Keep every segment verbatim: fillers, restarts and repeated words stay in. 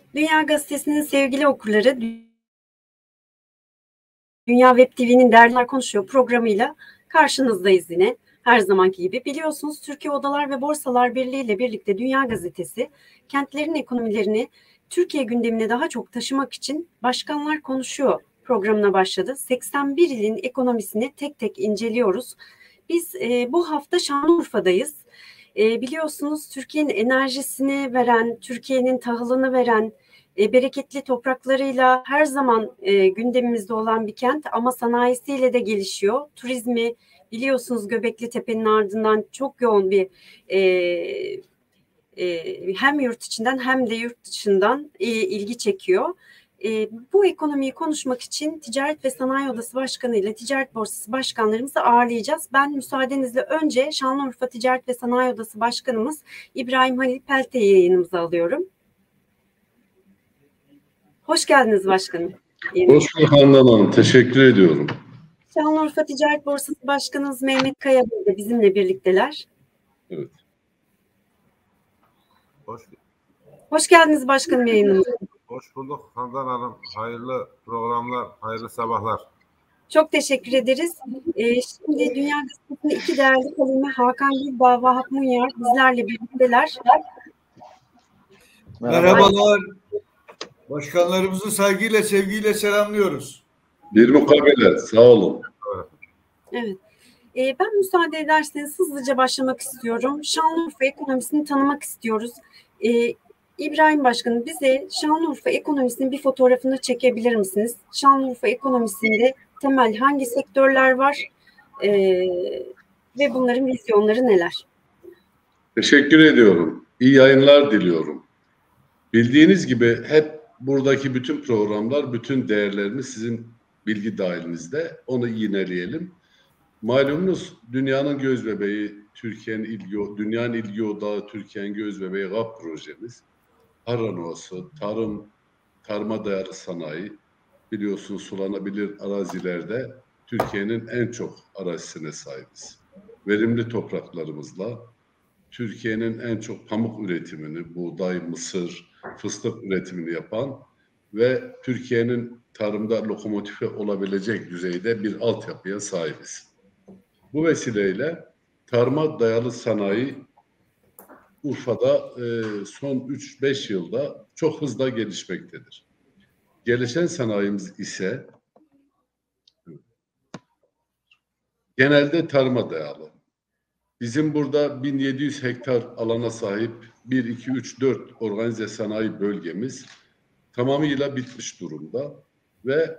Dünya Gazetesi'nin sevgili okurları, Dünya Web T V'nin Dergiler Konuşuyor programıyla karşınızdayız yine. Her zamanki gibi biliyorsunuz Türkiye Odalar ve Borsalar Birliği ile birlikte Dünya Gazetesi kentlerin ekonomilerini Türkiye gündemine daha çok taşımak için Başkanlar Konuşuyor programına başladı. seksen bir ilin ekonomisini tek tek inceliyoruz. Biz e, bu hafta Şanlıurfa'dayız. E, biliyorsunuz Türkiye'nin enerjisini veren, Türkiye'nin tahılını veren, e, bereketli topraklarıyla her zaman e, gündemimizde olan bir kent ama sanayisiyle de gelişiyor. Turizmi biliyorsunuz Göbekli Tepe'nin ardından çok yoğun bir e, e, hem yurt içinden hem de yurt dışından e, ilgi çekiyor. E, bu ekonomiyi konuşmak için Ticaret ve Sanayi Odası Başkanı ile Ticaret Borsası Başkanlarımızı ağırlayacağız. Ben müsaadenizle önce Şanlıurfa Ticaret ve Sanayi Odası Başkanımız İbrahim Halil Pelte'yi yayınımıza alıyorum. Hoş geldiniz başkanım. Hoş bulduk Handan Hanım. Teşekkür ediyorum. Şanlıurfa Ticaret Borsası Başkanımız Mehmet Kaya Bey de bizimle birlikteler. Evet. Hoş, Hoş geldiniz başkanım yayınımıza. hoş bulduk Handan Hanım. Hayırlı programlar, hayırlı sabahlar. Çok teşekkür ederiz. Ee, şimdi Dünya Gazetesi'nin iki değerli kalemi Hakan Gülbağ, Vahap Munyar bizlerle birlikteler. Merhabalar. Başkanlarımızı saygıyla, sevgiyle selamlıyoruz. Bir mukabele. Sağ olun. Evet. Ee, ben müsaade ederseniz hızlıca başlamak istiyorum. Şanlıurfa ekonomisini tanımak istiyoruz. Ee, İbrahim Başkanım bize Şanlıurfa ekonomisinin bir fotoğrafını çekebilir misiniz? Şanlıurfa ekonomisinde temel hangi sektörler var ee, ve bunların vizyonları neler? Teşekkür ediyorum. İyi yayınlar diliyorum. Bildiğiniz gibi hep buradaki bütün programlar, bütün değerlerimiz sizin bilgi dahilinizde. Onu yineleyelim. Malumunuz dünyanın göz bebeği, Türkiye'nin ilgi, dünyanın ilgi odağı, Türkiye'nin göz bebeği G A P projemiz. Harran Ovası, tarım, tarıma dayalı sanayi, biliyorsunuz sulanabilir arazilerde Türkiye'nin en çok arazisine sahibiz. Verimli topraklarımızla Türkiye'nin en çok pamuk üretimini, buğday, mısır, fıstık üretimini yapan ve Türkiye'nin tarımda lokomotifi olabilecek düzeyde bir altyapıya sahibiz. Bu vesileyle tarıma dayalı sanayi Urfa'da e, son üç beş yılda çok hızla gelişmektedir. Gelişen sanayimiz ise genelde tarıma dayalı. Bizim burada bin yedi yüz hektar alana sahip bir, iki, üç, dört organize sanayi bölgemiz tamamıyla bitmiş durumda ve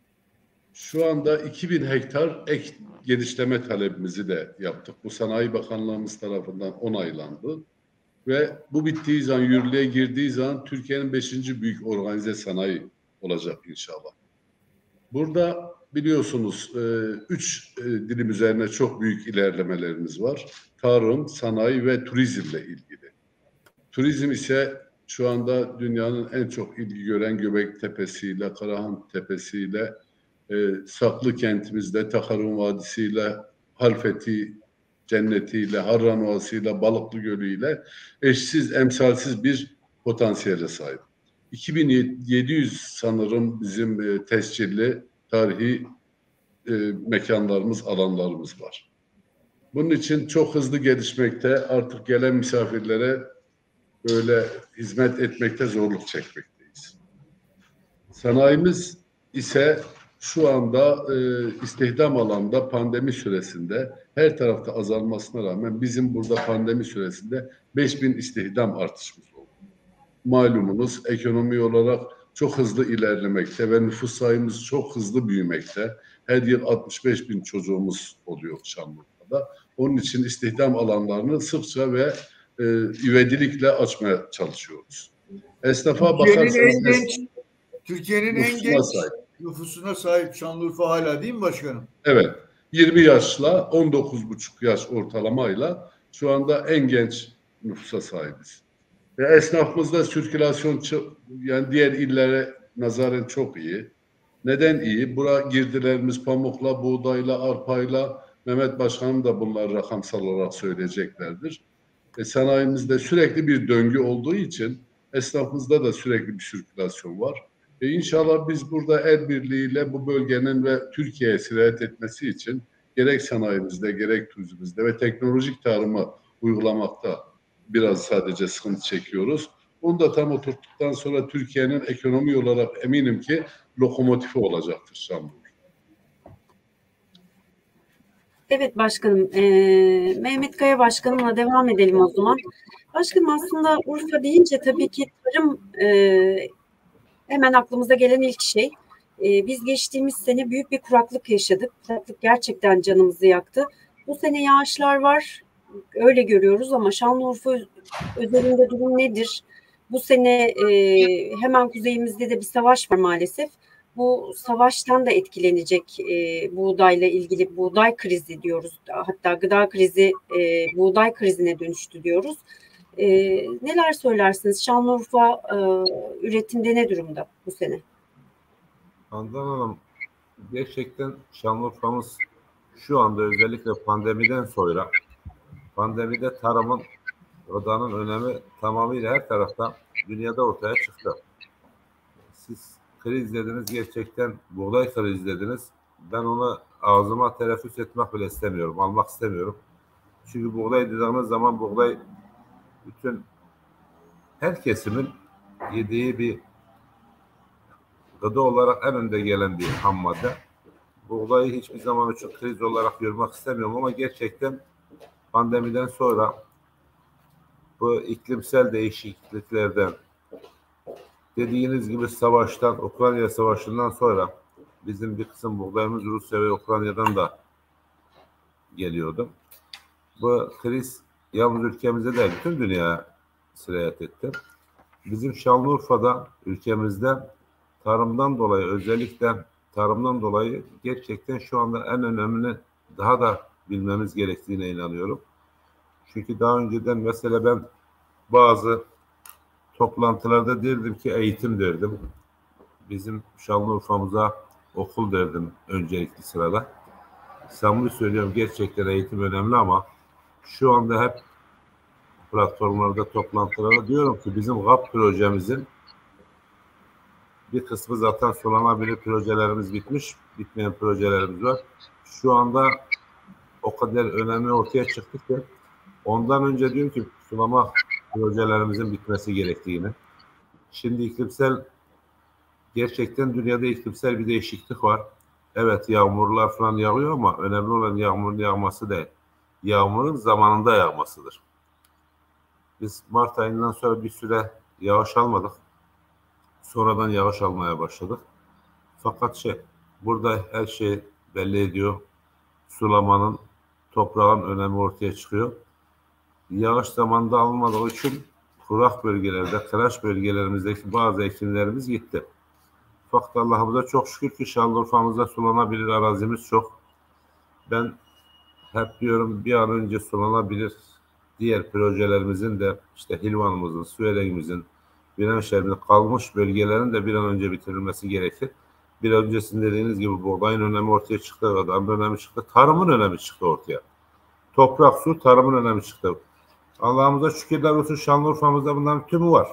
şu anda iki bin hektar ek genişleme talebimizi de yaptık. Bu Sanayi Bakanlığımız tarafından onaylandı ve bu bittiği zaman, yürürlüğe girdiği zaman Türkiye'nin beşinci büyük organize sanayi olacak inşallah. Burada biliyorsunuz üç dilim üzerine çok büyük ilerlemelerimiz var. Tarım, sanayi ve turizmle ilgili. Turizm ise şu anda dünyanın en çok ilgi gören Göbekli Tepesi'yle, Karahan Tepesi'yle, e, Saklı kentimizde, Takarun Vadisi'yle, Halfeti Cenneti'yle, Harran Ovası'yla, Balıklı Gölü'yle eşsiz, emsalsiz bir potansiyele sahip. iki bin yedi yüz sanırım bizim e, tescilli tarihi e, mekanlarımız, alanlarımız var. Bunun için çok hızlı gelişmekte, artık gelen misafirlere böyle hizmet etmekte zorluk çekmekteyiz. Sanayimiz ise şu anda e, istihdam alanda pandemi süresinde her tarafta azalmasına rağmen bizim burada pandemi süresinde beş bin istihdam artışımız oldu. Malumunuz ekonomi olarak çok hızlı ilerlemekte ve nüfus sayımız çok hızlı büyümekte. Her yıl altmış beş bin çocuğumuz oluyor Şanlıurfa'da. Onun için istihdam alanlarını sıkça ve e, ivedilikle açmaya çalışıyoruz. Esnafa bakarsanız en genç, Türkiye'nin en genç sahip. nüfusuna sahip Şanlıurfa hala değil mi başkanım? Evet. yirmi yaşla on dokuz buçuk yaş ortalamayla şu anda en genç nüfusa sahibiz. Ve esnafımızda sirkülasyon yani diğer illere nazaran çok iyi. Neden iyi? Bura girdilerimiz pamukla, buğdayla, arpayla, Mehmet Başkanım da bunları rakamsal olarak söyleyeceklerdir. E, sanayimizde sürekli bir döngü olduğu için Esnafımızda da sürekli bir sirkülasyon var. E inşallah biz burada el birliğiyle bu bölgenin ve Türkiye'ye sirayet etmesi için gerek sanayimizde, gerek turizmimizde ve teknolojik tarımı uygulamakta biraz sadece sıkıntı çekiyoruz. Onu da tam oturttuktan sonra Türkiye'nin ekonomi olarak eminim ki lokomotifi olacaktır Şanlıurfa. Evet başkanım, ee, Mehmet Kaya başkanımla devam edelim o zaman. Başkanım aslında Urfa deyince tabii ki tarım ee, hemen aklımıza gelen ilk şey. Ee, biz geçtiğimiz sene büyük bir kuraklık yaşadık. Kuraklık gerçekten canımızı yaktı. Bu sene yağışlar var, öyle görüyoruz ama Şanlıurfa özelinde durum nedir? Bu sene e, hemen kuzeyimizde de bir savaş var maalesef. Bu savaştan da etkilenecek e, buğdayla ilgili buğday krizi diyoruz. Hatta gıda krizi e, buğday krizine dönüştü diyoruz. E, neler söylersiniz? Şanlıurfa e, üretimde ne durumda bu sene? Handan Hanım, gerçekten Şanlıurfa'mız şu anda özellikle pandemiden sonra pandemide tarımın, gıdanın önemi tamamıyla her taraftan dünyada ortaya çıktı. Siz kriz dediniz, gerçekten buğday kriz dediniz. Ben onu ağzıma telaffuz etmek bile istemiyorum, almak istemiyorum. Çünkü buğday dediğiniz zaman buğday bütün her kesimin yediği bir gıda olarak en önde gelen bir ham madde. Buğdayı hiçbir zaman için kriz olarak görmek istemiyorum ama gerçekten pandemiden sonra bu iklimsel değişikliklerden, dediğiniz gibi savaştan, Ukrayna Savaşı'ndan sonra bizim bir kısım buğdayımız Rusya ve Ukrayna'dan da geliyordu. Bu kriz yalnız ülkemize de bütün dünyaya sirayet etti. Bizim Şanlıurfa'da, ülkemizde tarımdan dolayı, özellikle tarımdan dolayı gerçekten şu anda en önemli daha da bilmemiz gerektiğine inanıyorum. Çünkü daha önceden mesela ben bazı toplantılarda derdim ki eğitim derdim. Bizim Şanlıurfa'mıza okul derdim öncelikli sırada. Samimi söylüyorum, gerçekten eğitim önemli ama şu anda hep platformlarda, toplantılarda diyorum ki bizim G A P projemizin bir kısmı zaten sulanabilir projelerimiz bitmiş, bitmeyen projelerimiz var. Şu anda o kadar önemli ortaya çıktı ki ondan önce diyorum ki sulama projelerimizin bitmesi gerektiğini. Şimdi iklimsel, gerçekten dünyada iklimsel bir değişiklik var. Evet, yağmurlar falan yağıyor ama önemli olan yağmurun yağması değil. Yağmurun zamanında yağmasıdır. Biz Mart ayından sonra bir süre yağış almadık. Sonradan yağış almaya başladık. Fakat şey, burada her şey belli ediyor. Sulamanın, toprağın önemi ortaya çıkıyor. Yağış zamanında almadığı için kurak bölgelerde, kıraç bölgelerimizdeki bazı ekinlerimiz gitti. Fakat Allah'ımıza çok şükür ki Şanlıurfa'mızda sulanabilir arazimiz çok. Ben hep diyorum bir an önce sulanabilir diğer projelerimizin de işte Hilvan'ımızın, Süelek'imizin, Viranşehir'in kalmış bölgelerin de bir an önce bitirilmesi gerekir. Bir öncesinde dediğiniz gibi buğdayın önemi ortaya çıktı, gıdanın önemi çıktı, tarımın önemi çıktı ortaya. Toprak, su, tarımın önemi çıktı. Allah'ımıza şükürler olsun, Şanlıurfa'mızda bunların tümü var.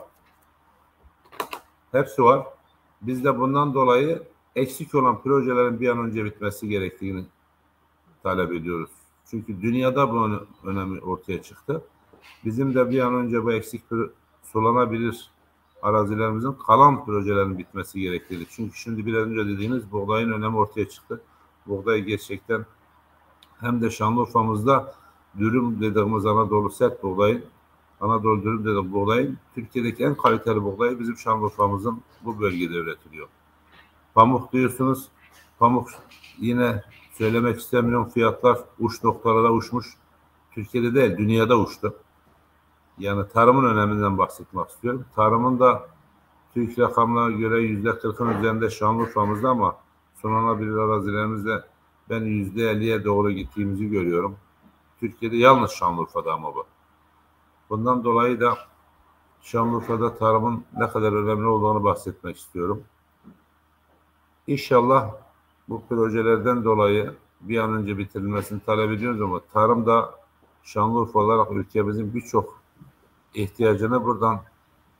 Hepsi var. Biz de bundan dolayı eksik olan projelerin bir an önce bitmesi gerektiğini talep ediyoruz. Çünkü dünyada bunun önemi ortaya çıktı. Bizim de bir an önce bu eksik sulanabilir arazilerimizin kalan projelerin bitmesi gerektiğini. Çünkü şimdi bir önce dediğiniz buğdayın önemi ortaya çıktı. Buğday gerçekten hem de Şanlıurfa'mızda dürüm dediğimiz Anadolu sert buğdayın, Anadolu dürüm dediğimiz buğdayın Türkiye'deki en kaliteli buğdayı bizim Şanlıurfa'mızın bu bölgede üretiliyor. Pamuk diyorsunuz. Pamuk yine söylemek istemiyorum, fiyatlar uç noktalara uçmuş. Türkiye'de değil, dünyada uçtu. Yani tarımın öneminden bahsetmek istiyorum. Tarımın da TÜİK rakamlarına göre yüzde kırkın üzerinde Şanlıurfa'mızda ama sunulabilir arazilerimizde ben yüzde elliye doğru gittiğimizi görüyorum. Türkiye'de yalnız Şanlıurfa'da ama bu. Bundan dolayı da Şanlıurfa'da tarımın ne kadar önemli olduğunu bahsetmek istiyorum. İnşallah bu projelerden dolayı bir an önce bitirilmesini talep ediyoruz ama tarım da Şanlıurfa olarak ülkemizin birçok ihtiyacını buradan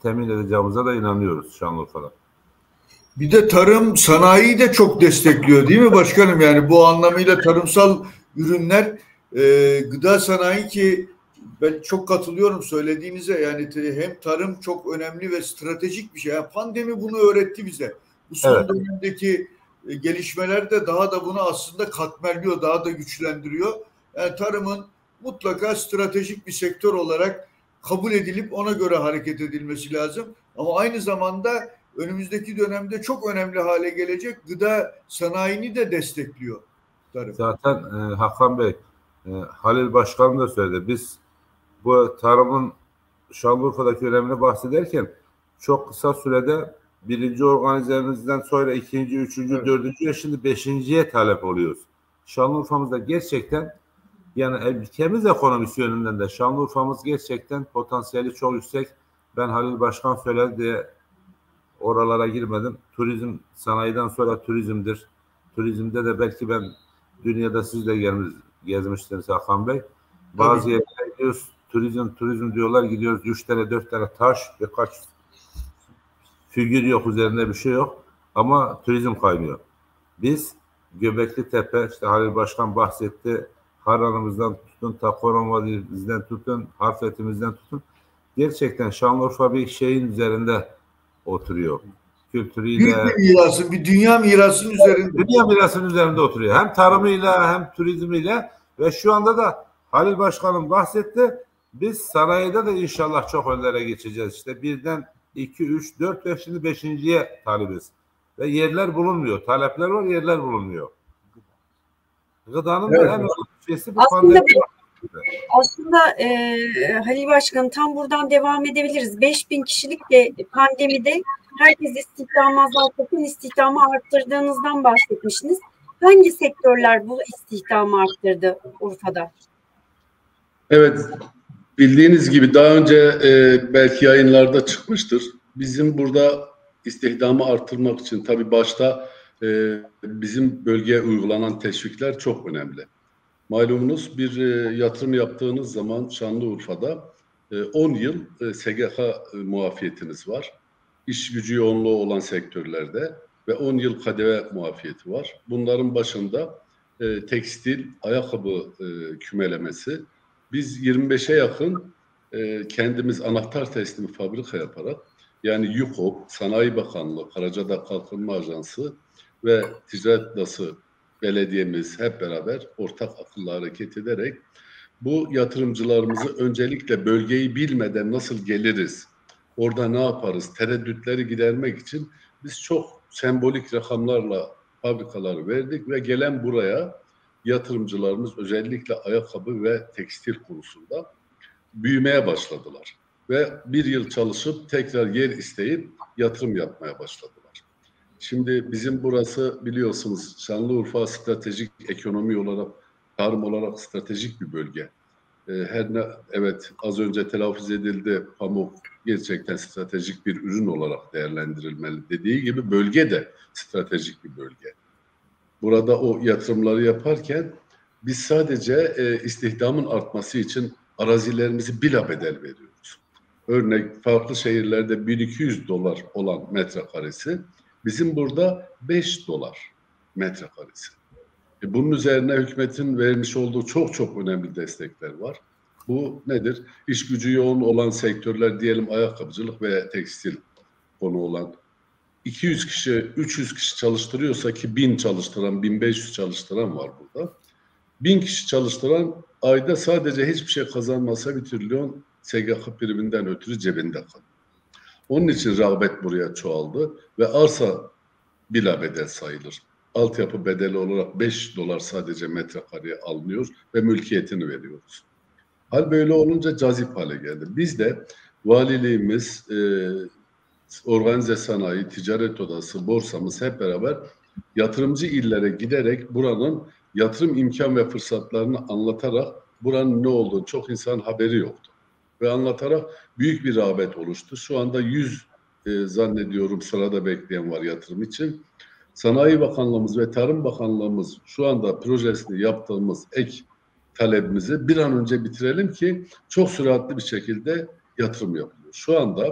temin edeceğimize de inanıyoruz Şanlıurfa'da. Bir de tarım sanayiyi de çok destekliyor değil mi başkanım? Yani bu anlamıyla tarımsal ürünler, e, gıda sanayi ki ben çok katılıyorum söylediğinize. Yani hem tarım çok önemli ve stratejik bir şey. Yani pandemi bunu öğretti bize. Bu son evet. dönemdeki e, gelişmeler de daha da bunu aslında katmerliyor, daha da güçlendiriyor. Yani tarımın mutlaka stratejik bir sektör olarak kabul edilip ona göre hareket edilmesi lazım. Ama aynı zamanda önümüzdeki dönemde çok önemli hale gelecek gıda sanayini de destekliyor tarım. Zaten e, Hakan Bey, e, Halil Başkan da söyledi. Biz bu tarımın Şanlıurfa'daki önemini bahsederken çok kısa sürede birinci organizemizden sonra ikinci, üçüncü, evet. dördüncü, şimdi beşinciye talep oluyoruz. Şanlıurfa'mızda gerçekten yani ülkemiz ekonomisi yönünden de Şanlıurfa'mız gerçekten potansiyeli çok yüksek. Ben Halil Başkan söyledi diye oralara girmedim. Turizm sanayiden sonra turizmdir. Turizmde de belki ben dünyada siz de gelmiş, gezmiştiniz Hakan Bey. Bazı Tabii. yerlere gidiyoruz. Turizm, turizm diyorlar. Gidiyoruz. Üç tane, dört tane taş, birkaç figür yok. Üzerinde bir şey yok. Ama turizm kaynıyor. Biz Göbekli Tepe, işte Halil Başkan bahsetti. Harranımızdan tutun, Takoron Vadimizden tutun, Harfetimizden tutun. Gerçekten Şanlıurfa bir şeyin üzerinde oturuyor. Kültürüyle. Büyük bir mirasın, bir dünya mirasının üzerinde. Dünya mirasının üzerinde oturuyor. Hem tarımıyla hem turizmiyle ve şu anda da Halil Başkanım bahsetti. Biz sanayide de inşallah çok önlere geçeceğiz. İşte birden iki, üç, dört ve şimdi beşinciye talibiz. Ve yerler bulunmuyor. Talepler var, yerler bulunmuyor. Gıdanın evet. da en önemli şeysi bu aslında, pandemi. Aslında e, Halil Başkanım tam buradan devam edebiliriz. beş bin kişilik de pandemide herkes istihdamı azaltırken istihdamı arttırdığınızdan bahsetmişsiniz. Hangi sektörler bu istihdamı arttırdı Urfa'da? Evet, bildiğiniz gibi daha önce e, belki yayınlarda çıkmıştır. Bizim burada istihdamı arttırmak için tabii başta e, bizim bölgeye uygulanan teşvikler çok önemli. Malumunuz bir e, yatırım yaptığınız zaman Şanlıurfa'da e, on yıl e, S G K e, muafiyetiniz var. İş gücü yoğunluğu olan sektörlerde ve on yıl K D V muafiyeti var. Bunların başında e, tekstil, ayakkabı e, kümelemesi. Biz yirmi beşe yakın e, kendimiz anahtar teslimi fabrika yaparak yani YUKOP, Sanayi Bakanlığı, Karacadağ Kalkınma Ajansı ve Ticaret Odası belediyemiz hep beraber ortak akılla hareket ederek bu yatırımcılarımızı öncelikle bölgeyi bilmeden nasıl geliriz, orada ne yaparız, tereddütleri gidermek için biz çok sembolik rakamlarla fabrikaları verdik ve gelen buraya yatırımcılarımız özellikle ayakkabı ve tekstil konusunda büyümeye başladılar. Ve bir yıl çalışıp tekrar yer isteyip yatırım yapmaya başladılar. Şimdi bizim burası biliyorsunuz Şanlıurfa stratejik ekonomi olarak, tarım olarak stratejik bir bölge. Ee, her ne, evet az önce telaffuz edildi, pamuk gerçekten stratejik bir ürün olarak değerlendirilmeli dediği gibi bölge de stratejik bir bölge. Burada o yatırımları yaparken biz sadece e, istihdamın artması için arazilerimizi bilabedel veriyoruz. Örnek farklı şehirlerde bin iki yüz dolar olan metrekaresi bizim burada beş dolar metrekaresi. E bunun üzerine hükümetin vermiş olduğu çok çok önemli destekler var. Bu nedir? İş gücü yoğun olan sektörler diyelim ayakkabıcılık ve tekstil konu olan iki yüz kişi, üç yüz kişi çalıştırıyorsa ki bin çalıştıran, bin beş yüz çalıştıran var burada. bin kişi çalıştıran ayda sadece hiçbir şey kazanmasa bir trilyon S G K priminden ötürü cebinde kalıyor. Onun için rağbet buraya çoğaldı ve arsa bilabedel sayılır. Altyapı bedeli olarak beş dolar sadece metrekareye alınıyor ve mülkiyetini veriyoruz. Hal böyle olunca cazip hale geldi. Biz de valiliğimiz, e, organize sanayi, ticaret odası, borsamız hep beraber yatırımcı illere giderek buranın yatırım imkan ve fırsatlarını anlatarak buranın ne olduğunu çok insan haberi yoktu. Ve anlatarak büyük bir rağbet oluştu. Şu anda yüz e, zannediyorum sırada bekleyen var yatırım için. Sanayi Bakanlığımız ve Tarım Bakanlığımız şu anda projesini yaptığımız ek talebimizi bir an önce bitirelim ki çok süratli bir şekilde yatırım yapılıyor. Şu anda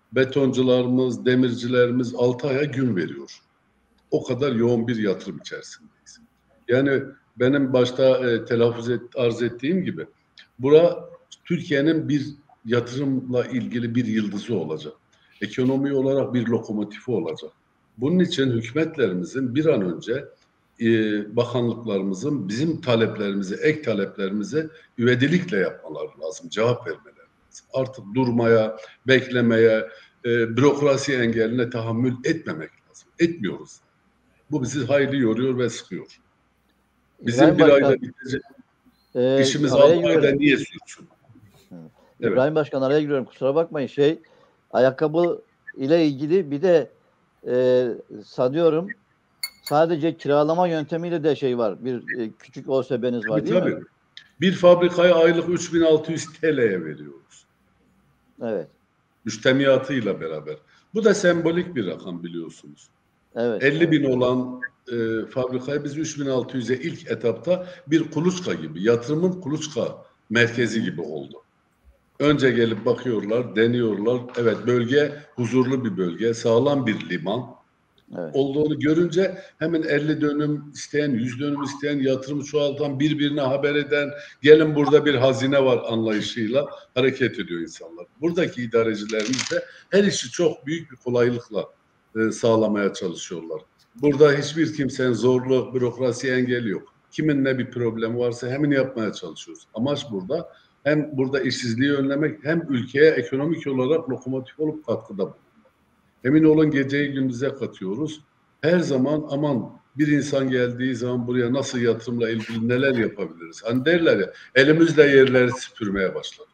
betoncularımız, demircilerimiz altı aya gün veriyor. O kadar yoğun bir yatırım içerisindeyiz. Yani benim başta e, telaffuz et, arz ettiğim gibi bura Türkiye'nin bir yatırımla ilgili bir yıldızı olacak. Ekonomi olarak bir lokomotifi olacak. Bunun için hükümetlerimizin bir an önce e, bakanlıklarımızın bizim taleplerimizi, ek taleplerimizi üvedilikle yapmaları lazım, cevap vermeleri lazım. Artık durmaya, beklemeye, e, bürokrasi engeline tahammül etmemek lazım. Etmiyoruz. Bu bizi hayli yoruyor ve sıkıyor. Bizim İbrahim bir Başkan, ayda bitecek e, işimiz araya altı giriyorum. ayda niye sürsün? Evet. İbrahim Başkan, araya giriyorum. Kusura bakmayın. Şey, ayakkabı ile ilgili bir de e, sanıyorum sadece kiralama yöntemiyle de şey var. Bir e, küçük O S B'niz var Tabii, değil tabii. mi? Bir fabrikaya aylık üç bin altı yüz T L'ye veriyoruz. Evet. Müştemiyatıyla beraber. Bu da sembolik bir rakam biliyorsunuz. Evet. elli bin olan e, fabrikaya biz üç bin altı yüze ilk etapta bir kuluçka gibi, yatırımın kuluçka merkezi gibi oldu. Önce gelip bakıyorlar, deniyorlar. Evet, bölge huzurlu bir bölge, sağlam bir liman Evet. olduğunu görünce hemen elli dönüm isteyen, yüz dönüm isteyen, yatırım çoğaltan, birbirine haber eden, gelin burada bir hazine var anlayışıyla hareket ediyor insanlar. Buradaki idarecilerimiz de her işi çok büyük bir kolaylıkla e, sağlamaya çalışıyorlar. Burada hiçbir kimsenin zorlu, bürokrasi engeli yok. Kimin ne bir problemi varsa hemen yapmaya çalışıyoruz. Amaç burada hem burada işsizliği önlemek hem ülkeye ekonomik olarak lokomotif olup katkıda bulunmak. Emin olun geceyi gündüze katıyoruz. Her zaman aman bir insan geldiği zaman buraya nasıl yatırımla ilgili neler yapabiliriz? Hani derler ya elimizle yerleri süpürmeye başladık.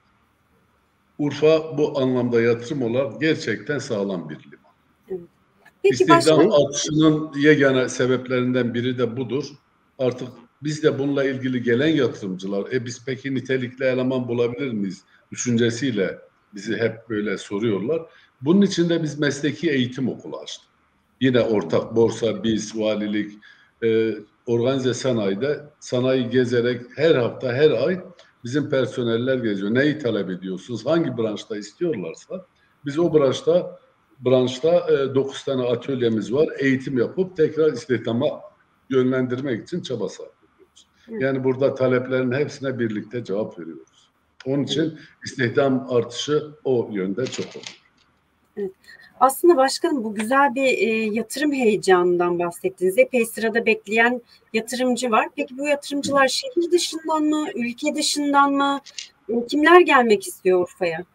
Urfa bu anlamda yatırım olarak gerçekten sağlam bir liman. Evet. Peki İstihdam başka... artışının yegane sebeplerinden biri de budur. Artık biz de bununla ilgili gelen yatırımcılar, e biz peki nitelikli eleman bulabilir miyiz düşüncesiyle bizi hep böyle soruyorlar. Bunun için de biz mesleki eğitim okulu açtık. Yine ortak borsa, biz, valilik, e, organize sanayide sanayi gezerek her hafta, her ay bizim personeller geziyor. Neyi talep ediyorsunuz? Hangi branşta istiyorlarsa biz o branşta branşta e, dokuz tane atölyemiz var. Eğitim yapıp tekrar istihdama yönlendirmek için çaba sarf ediyoruz. Yani burada taleplerin hepsine birlikte cevap veriyoruz. Onun için istihdam artışı o yönde çok oluyor. Evet. Aslında başkanım bu güzel bir e, yatırım heyecanından bahsettiniz. Epey sırada bekleyen yatırımcı var. Peki bu yatırımcılar şehir dışından mı, ülke dışından mı? E, kimler gelmek istiyor Urfa'ya?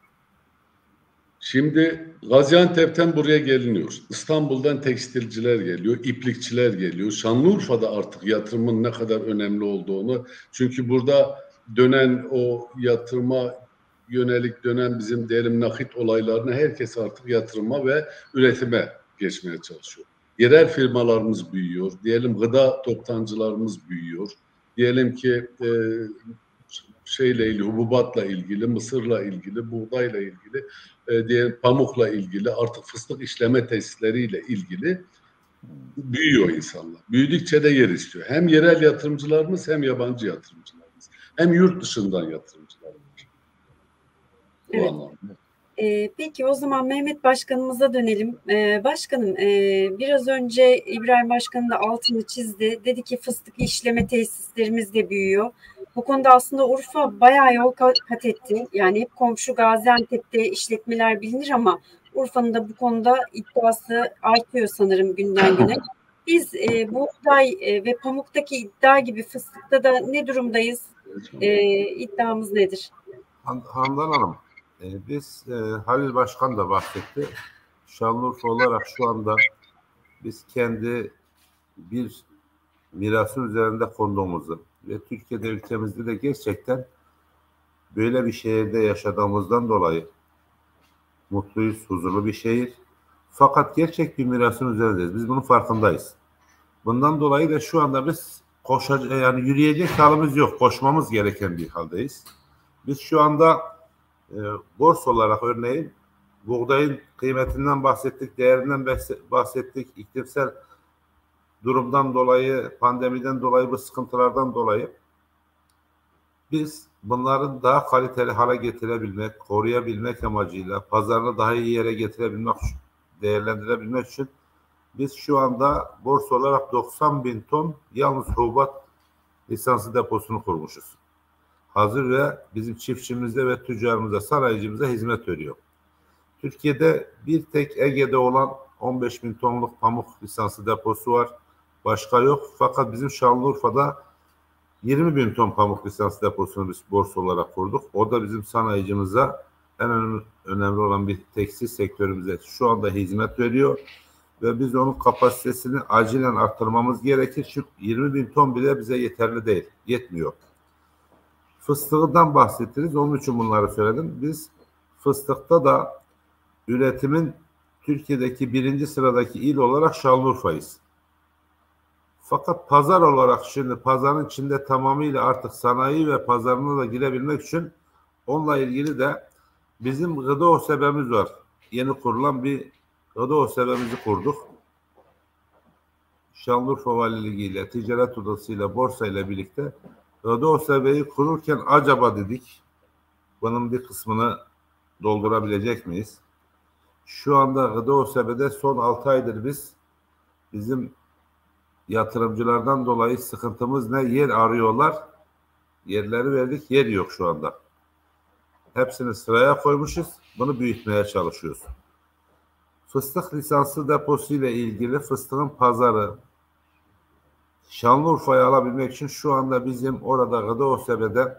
Şimdi Gaziantep'ten buraya geliniyor. İstanbul'dan tekstilciler geliyor, iplikçiler geliyor. Şanlıurfa'da artık yatırımın ne kadar önemli olduğunu, çünkü burada dönen o yatırıma yönelik dönen bizim diyelim nakit olaylarını herkes artık yatırıma ve üretime geçmeye çalışıyor. Yerel firmalarımız büyüyor. Diyelim gıda toptancılarımız büyüyor. Diyelim ki e, şeyle ilgili, hububatla ilgili, mısırla ilgili, buğdayla ilgili, e, diyelim pamukla ilgili, artık fıstık işleme tesisleriyle ilgili büyüyor insanlar. Büyüdükçe de yer istiyor. Hem yerel yatırımcılarımız hem yabancı yatırımcılarımız. Hem yurt dışından yatırımcılarımız. Evet. Ee, peki o zaman Mehmet Başkanımıza dönelim. Ee, başkanım e, biraz önce İbrahim Başkan'ın da altını çizdi. Dedi ki fıstık işleme tesislerimiz de büyüyor. Bu konuda aslında Urfa bayağı yol kat etti. Yani hep komşu Gaziantep'te işletmeler bilinir ama Urfa'nın da bu konuda iddiası artıyor sanırım günden güne. Biz e, buğday e, ve pamuktaki iddia gibi fıstıkta da ne durumdayız? E, iddiamız nedir? Handan Hanım, e, biz e, Halil Başkan da bahsetti. Şanlıurfa olarak şu anda biz kendi bir mirasın üzerinde konduğumuzu ve Türkiye'de ülkemizde de gerçekten böyle bir şehirde yaşadığımızdan dolayı mutluyuz, huzurlu bir şehir. Fakat gerçek bir mirasın üzerindeyiz. Biz bunun farkındayız. Bundan dolayı da şu anda biz koşacak, yani yürüyecek halimiz yok. Koşmamız gereken bir haldeyiz. Biz şu anda e, borsa olarak örneğin buğdayın kıymetinden bahsettik, değerinden bahsettik, iklimsel durumdan dolayı, pandemiden dolayı, bu sıkıntılardan dolayı Biz bunların daha kaliteli hale getirebilmek, koruyabilmek amacıyla pazarını daha iyi yere getirebilmek, değerlendirebilmek için biz şu anda borsa olarak doksan bin ton yalnız hububat lisanslı deposunu kurmuşuz. Hazır ve bizim çiftçimize ve tüccarımıza, sanayicimize hizmet veriyor. Türkiye'de bir tek Ege'de olan on beş bin tonluk pamuk lisanslı deposu var. Başka yok. Fakat bizim Şanlıurfa'da yirmi bin ton pamuk lisanslı deposunu biz borsa olarak kurduk. O da bizim sanayicimize en önemli, önemli olan bir tekstil sektörümüze şu anda hizmet veriyor. Ve biz onun kapasitesini acilen arttırmamız gerekir. Çünkü yirmi bin ton bile bize yeterli değil. Yetmiyor. Fıstığından bahsettiniz. Onun için bunları söyledim. Biz fıstıkta da üretimin Türkiye'deki birinci sıradaki il olarak Şanlıurfa'yız. Fakat pazar olarak şimdi pazarın içinde tamamıyla artık sanayi ve pazarına da girebilmek için onunla ilgili de bizim gıda osebemiz var. Yeni kurulan bir gıda osebemizi kurduk. Şanlıurfa Valiliği ile, Ticaret Odası ile, Borsa ile birlikte gıda osebeyi kururken acaba dedik, bunun bir kısmını doldurabilecek miyiz? Şu anda gıda osebede son altı aydır biz bizim yatırımcılardan dolayı sıkıntımız ne? Yer arıyorlar. Yerleri verdik, yer yok şu anda. Hepsini sıraya koymuşuz. Bunu büyütmeye çalışıyoruz. Fıstık lisanslı deposu ile ilgili fıstığın pazarı Şanlıurfa'ya alabilmek için şu anda bizim orada gıda osebede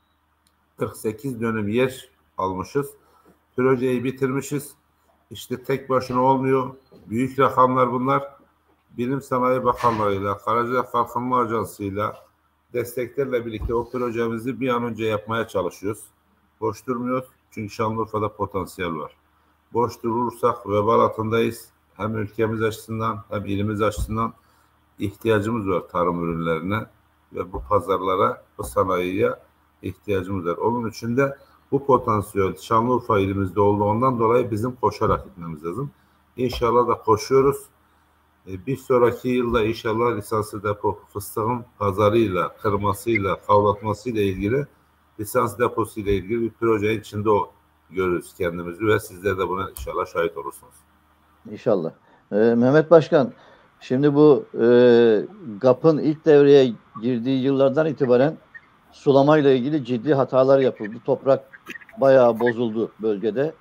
kırk sekiz dönüm yer almışız. Projeyi bitirmişiz. İşte tek başına olmuyor. Büyük rakamlar bunlar. Bilim Sanayi Bakanlığı'yla, Karacabey Kalkınma Ajansı'yla desteklerle birlikte o projemizi bir an önce yapmaya çalışıyoruz. Boş durmuyoruz. Çünkü Şanlıurfa'da potansiyel var. Boş durursak vebal altındayız. Hem ülkemiz açısından hem ilimiz açısından ihtiyacımız var tarım ürünlerine ve bu pazarlara, bu sanayiye ihtiyacımız var. Onun için de bu potansiyel Şanlıurfa ilimizde olduğundan dolayı bizim koşarak gitmemiz lazım. İnşallah da koşuyoruz. Bir sonraki yılda inşallah lisanslı depo fıstığın pazarıyla, kırmasıyla, kavlatmasıyla ilgili lisans deposu ile ilgili bir projenin içinde o görürüz kendimizi ve sizler de buna inşallah şahit olursunuz. İnşallah. Ee, Mehmet Başkan, şimdi bu e, G A P'ın ilk devreye girdiği yıllardan itibaren sulamayla ilgili ciddi hatalar yapıldı. Toprak bayağı bozuldu bölgede.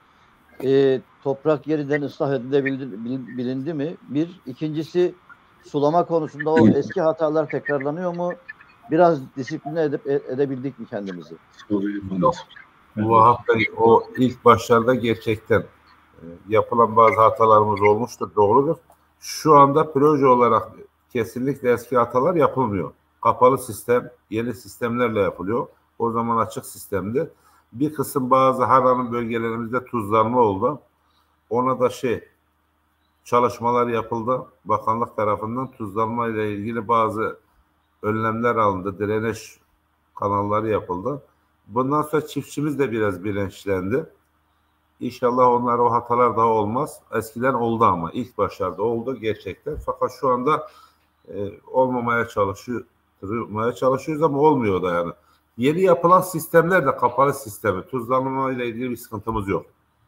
E, toprak yeniden ıslah edilebildi, bilindi mi? Bir. İkincisi, sulama konusunda o eski hatalar tekrarlanıyor mu? Biraz disipline edip edebildik mi kendimizi? Soruyu bana sor. Vahap Bey, o ilk başlarda gerçekten e, yapılan bazı hatalarımız olmuştur, doğrudur. Şu anda proje olarak kesinlikle eski hatalar yapılmıyor. Kapalı sistem, yeni sistemlerle yapılıyor. O zaman açık sistemdi. Bir kısım bazı Harran'ın bölgelerimizde tuzlanma oldu. Ona da şey çalışmalar yapıldı. Bakanlık tarafından tuzlanma ile ilgili bazı önlemler alındı. Drenaj kanalları yapıldı. Bundan sonra çiftçimiz de biraz bilinçlendi. İnşallah onlar o hatalar daha olmaz. Eskiden oldu ama ilk başlarda oldu gerçekten. Fakat şu anda e, olmamaya çalışıyor, çalışıyoruz ama olmuyor da yani. Yeni yapılan sistemler de kapalı sistemi. Tuzlanma ile ilgili bir sıkıntımız yok.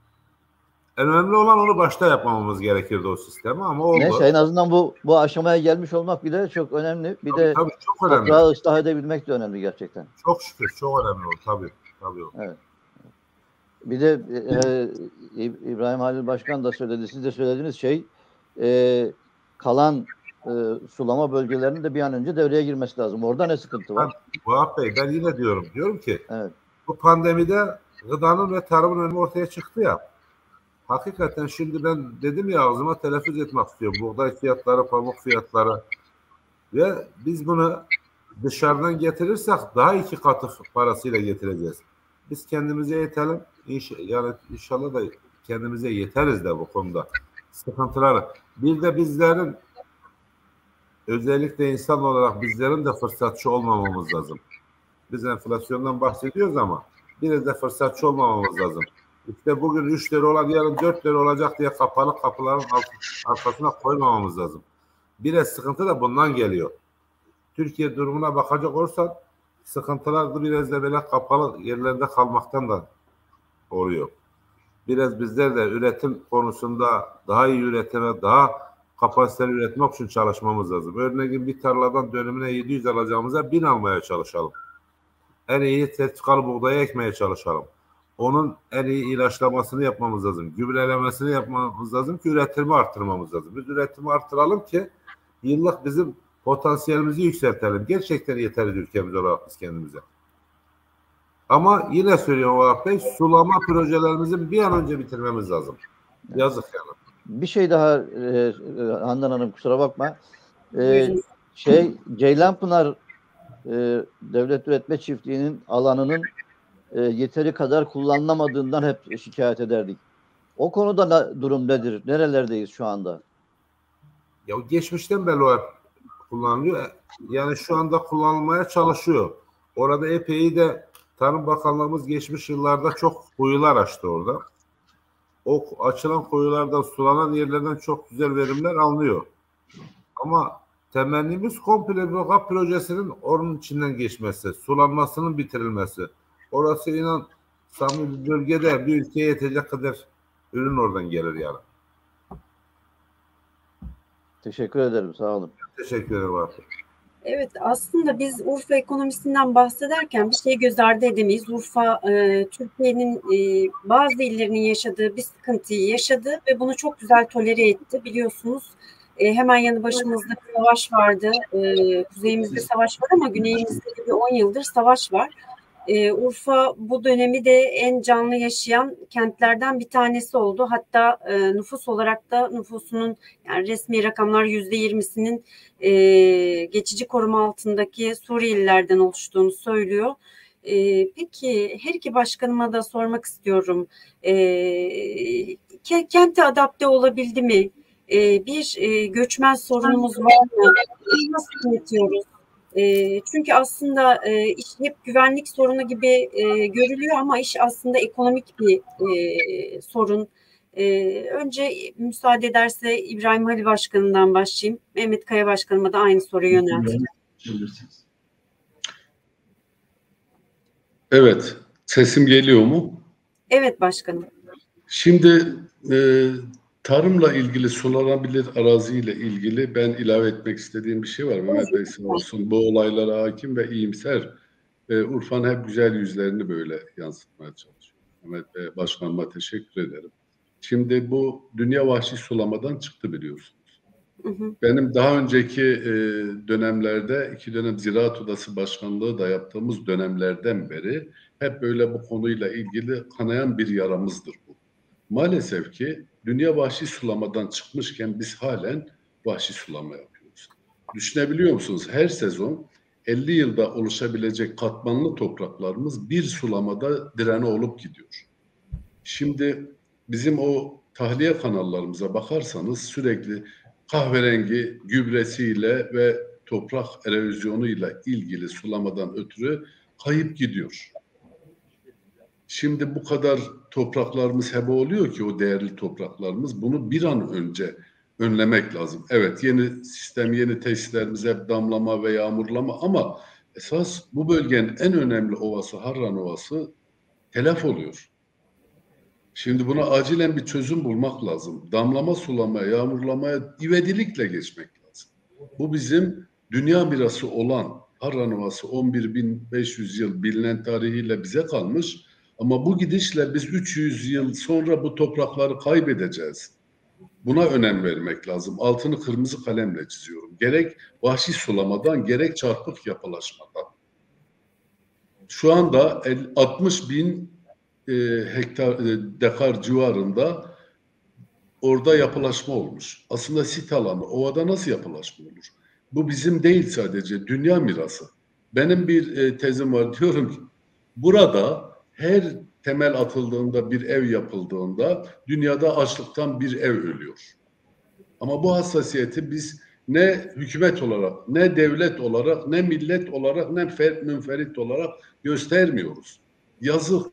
En önemli olan onu başta yapmamamız gerekirdi o sistemi ama oldu. Neyse, en azından bu bu aşamaya gelmiş olmak bile çok önemli. Bir tabii, de tabii, çok önemli. toprağı ıslah edebilmek de önemli gerçekten. Çok şükür çok önemli o tabii. Tabii o. Evet. Bir de e, İbrahim Halil Başkan da söyledi, siz de söylediğiniz şey e, kalan e, sulama bölgelerinin de bir an önce devreye girmesi lazım. Orada ne sıkıntı var? Vahap Bey, ben yine diyorum. Diyorum ki evet. Bu pandemide gıdanın ve tarımın önemi ortaya çıktı ya. Hakikaten şimdi ben dedim ya, ağzıma telaffuz etmek istiyorum. Buğday fiyatları, pamuk fiyatları ve biz bunu dışarıdan getirirsek daha iki katı parasıyla getireceğiz. Biz kendimize yetelim. İnş yani inşallah da kendimize yeteriz de bu konuda. Sıkıntıları. Bir de bizlerin özellikle insan olarak bizlerin de fırsatçı olmamamız lazım. Biz enflasyondan bahsediyoruz ama biraz da fırsatçı olmamamız lazım. İşte bugün üç lira olan yarın dört lira olacak diye kapalı kapıların arkasına koymamamız lazım. Biraz sıkıntı da bundan geliyor. Türkiye durumuna bakacak olursan sıkıntılar da biraz da böyle kapalı yerlerde kalmaktan da oluyor. Biraz bizler de üretim konusunda daha iyi üretime, daha kapasiteli üretmek için çalışmamız lazım. Örneğin bir tarladan dönümüne yedi yüz alacağımıza bin almaya çalışalım. En iyi sertifikalı buğdayı ekmeye çalışalım. Onun en iyi ilaçlamasını yapmamız lazım. Gübrelemesini yapmamız lazım ki üretimi arttırmamız lazım. Biz üretimi arttıralım ki yıllık bizim potansiyelimizi yükseltelim. Gerçekten yeteriz ülkemiz olarak biz kendimize. Ama yine söylüyorum Vahap Bey, sulama projelerimizin bir an önce bitirmemiz lazım. Yazık yani. Bir şey daha e, Handan Hanım, kusura bakma. E, şey Ceylanpınar e, Devlet Üretme Çiftliği'nin alanının e, yeteri kadar kullanılamadığından hep şikayet ederdik. O konuda ne, durum nedir? Nerelerdeyiz şu anda? Ya geçmişten beri o hep kullanılıyor. Yani şu anda kullanılmaya çalışıyor. Orada epey de Tarım Bakanlığımız geçmiş yıllarda çok kuyular açtı orada. O açılan kuyulardan, sulanan yerlerden çok güzel verimler alınıyor. Ama temennimiz komple bir GAP projesinin onun içinden geçmesi, sulanmasının bitirilmesi. Orası inan samimi bir bölgede bir ülkeye yetecek kadar ürün oradan gelir yani. Teşekkür ederim, sağ olun. Teşekkür ederim abi. Evet, aslında biz Urfa ekonomisinden bahsederken bir şey göz ardı edemeyiz. Urfa, e, Türkiye'nin e, bazı illerinin yaşadığı bir sıkıntıyı yaşadı ve bunu çok güzel tolere etti. Biliyorsunuz e, hemen yanı başımızda bir savaş vardı. E, kuzeyimizde savaş var ama güneyimizde bir on yıldır savaş var. E, Urfa bu dönemi de en canlı yaşayan kentlerden bir tanesi oldu. Hatta e, nüfus olarak da nüfusunun, yani resmi rakamlar yüzde yirmisinin e, geçici koruma altındaki Suriyelilerden oluştuğunu söylüyor. E, peki her iki başkanıma da sormak istiyorum. E, kente adapte olabildi mi? E, bir e, göçmen sorunumuz var mı? Nasıl yönetiyoruz? E, çünkü aslında e, iş hep güvenlik sorunu gibi e, görülüyor ama iş aslında ekonomik bir e, sorun. E, önce müsaade ederse İbrahim Halil Başkanı'ndan başlayayım. Mehmet Kaya Başkanıma da aynı soruyu yönelteyim. Evet, sesim geliyor mu? Evet başkanım. Şimdi e, tarımla ilgili, sulanabilir araziyle ilgili ben ilave etmek istediğim bir şey var. Mehmet Bey sağ olsun bu olaylara hakim ve iyimser. E, Urfa'nın hep güzel yüzlerini böyle yansıtmaya çalışıyor. Mehmet Bey, Başkanıma teşekkür ederim. Şimdi bu dünya vahşi sulamadan çıktı biliyorsunuz. Hı hı. Benim daha önceki e, dönemlerde, iki dönem Ziraat Odası Başkanlığı da yaptığımız dönemlerden beri hep böyle bu konuyla ilgili kanayan bir yaramızdır bu. Maalesef ki dünya vahşi sulamadan çıkmışken biz halen vahşi sulama yapıyoruz. Düşünebiliyor musunuz? Her sezon elli yılda oluşabilecek katmanlı topraklarımız bir sulamada direne olup gidiyor. Şimdi bizim o tahliye kanallarımıza bakarsanız sürekli kahverengi gübresiyle ve toprak erozyonuyla ilgili sulamadan ötürü kayıp gidiyor. Şimdi bu kadar topraklarımız heba oluyor ki o değerli topraklarımız, bunu bir an önce önlemek lazım. Evet, yeni sistem, yeni tesislerimiz hep damlama ve yağmurlama ama esas bu bölgenin en önemli ovası Harran Ovası telef oluyor. Şimdi buna acilen bir çözüm bulmak lazım. Damlama sulamaya, yağmurlamaya ivedilikle geçmek lazım. Bu bizim dünya mirası olan Harran Ovası on bir bin beş yüz yıl bilinen tarihiyle bize kalmış. Ama bu gidişle biz üç yüz yıl sonra bu toprakları kaybedeceğiz. Buna önem vermek lazım. Altını kırmızı kalemle çiziyorum. Gerek vahşi sulamadan, gerek çarpık yapılaşmadan. Şu anda altmış bin e, hektar, e, dekar civarında orada yapılaşma olmuş. Aslında sit alanı, ovada nasıl yapılaşma olur? Bu bizim değil sadece, dünya mirası. Benim bir e, tezim var, diyorum ki burada her temel atıldığında, bir ev yapıldığında dünyada açlıktan bir ev ölüyor. Ama bu hassasiyeti biz ne hükümet olarak, ne devlet olarak, ne millet olarak, ne münferit olarak göstermiyoruz. Yazık.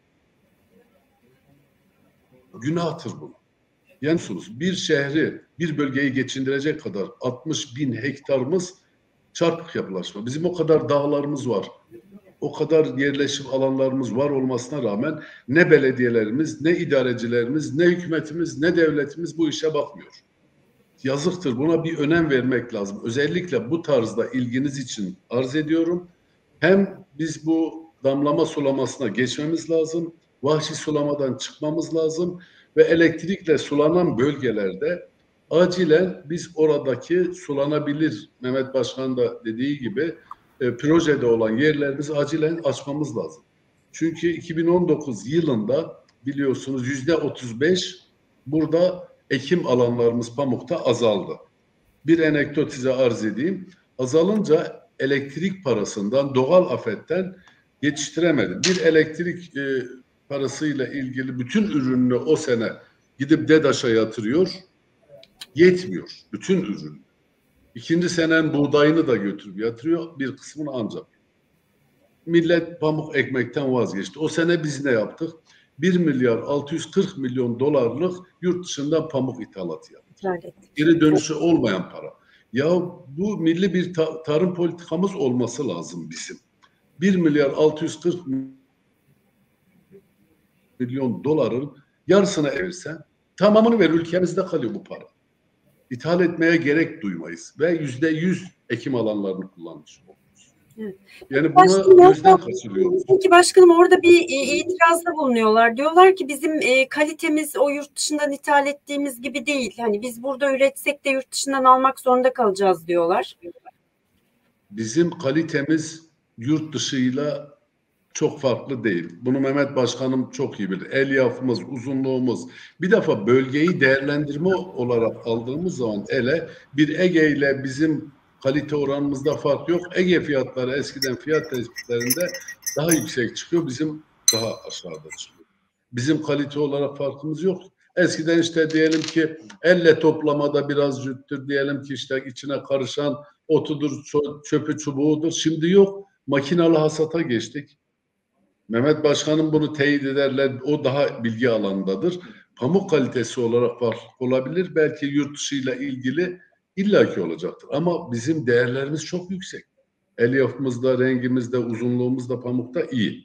Günahtır bu. Yani bir şehri, bir bölgeyi geçindirecek kadar altmış bin hektarımız çarpık yapılaşma. Bizim o kadar dağlarımız var. o kadar yerleşim alanlarımız var olmasına rağmen ne belediyelerimiz, ne idarecilerimiz, ne hükümetimiz, ne devletimiz bu işe bakmıyor. Yazıktır. Buna bir önem vermek lazım. Özellikle bu tarzda ilginiz için arz ediyorum. Hem biz bu damlama sulamasına geçmemiz lazım. Vahşi sulamadan çıkmamız lazım. Ve elektrikle sulanan bölgelerde acilen biz oradaki sulanabilir, Mehmet Başkan da dediği gibi e, projede olan yerlerimizi acilen açmamız lazım. Çünkü iki bin on dokuz yılında biliyorsunuz yüzde otuz beş burada ekim alanlarımız pamukta azaldı. Bir anekdot size arz edeyim. Azalınca elektrik parasından, doğal afetten yetiştiremedim. Bir elektrik e, parasıyla ilgili bütün ürününü o sene gidip DEDAŞ'a yatırıyor. Yetmiyor. Bütün ürün. İkinci senen buğdayını da götürüp yatırıyor. Bir kısmını ancak. Millet pamuk ekmekten vazgeçti. O sene biz ne yaptık? bir milyar altı yüz kırk milyon dolarlık yurt dışından pamuk ithalatı yaptık. Geri dönüşü olmayan para. Ya bu milli bir ta- tarım politikamız olması lazım bizim. bir milyar altı yüz kırk milyon doların yarısını evirsen tamamını ver, ülkemizde kalıyor bu para. İthal etmeye gerek duymayız ve yüzde yüz ekim alanlarını kullanmış oluruz. Evet. Yani buna gözden kaçırıyoruz. Peki başkanım, orada bir e, itirazda bulunuyorlar. Diyorlar ki bizim e, kalitemiz o yurt dışından ithal ettiğimiz gibi değil. Hani biz burada üretsek de yurt dışından almak zorunda kalacağız diyorlar. Bizim kalitemiz yurt dışıyla çok farklı değil. Bunu Mehmet Başkanım çok iyi bilir. Elyafımız, uzunluğumuz. Bir defa bölgeyi değerlendirme olarak aldığımız zaman ele bir Ege ile bizim kalite oranımızda fark yok. Ege fiyatları eskiden fiyat tespitlerinde daha yüksek çıkıyor. Bizim daha aşağıda çıkıyor. Bizim kalite olarak farkımız yok. Eskiden işte diyelim ki elle toplamada biraz cüttür. Diyelim ki işte içine karışan otudur, çöpü çubuğudur. Şimdi yok. Makinalı hasata geçtik. Mehmet Başkanım bunu teyit ederler. O daha bilgi alanındadır. Pamuk kalitesi olarak farklı olabilir. Belki yurt dışıyla ilgili illaki olacaktır. Ama bizim değerlerimiz çok yüksek. Elyafımızda, rengimizde, uzunluğumuzda pamukta iyi.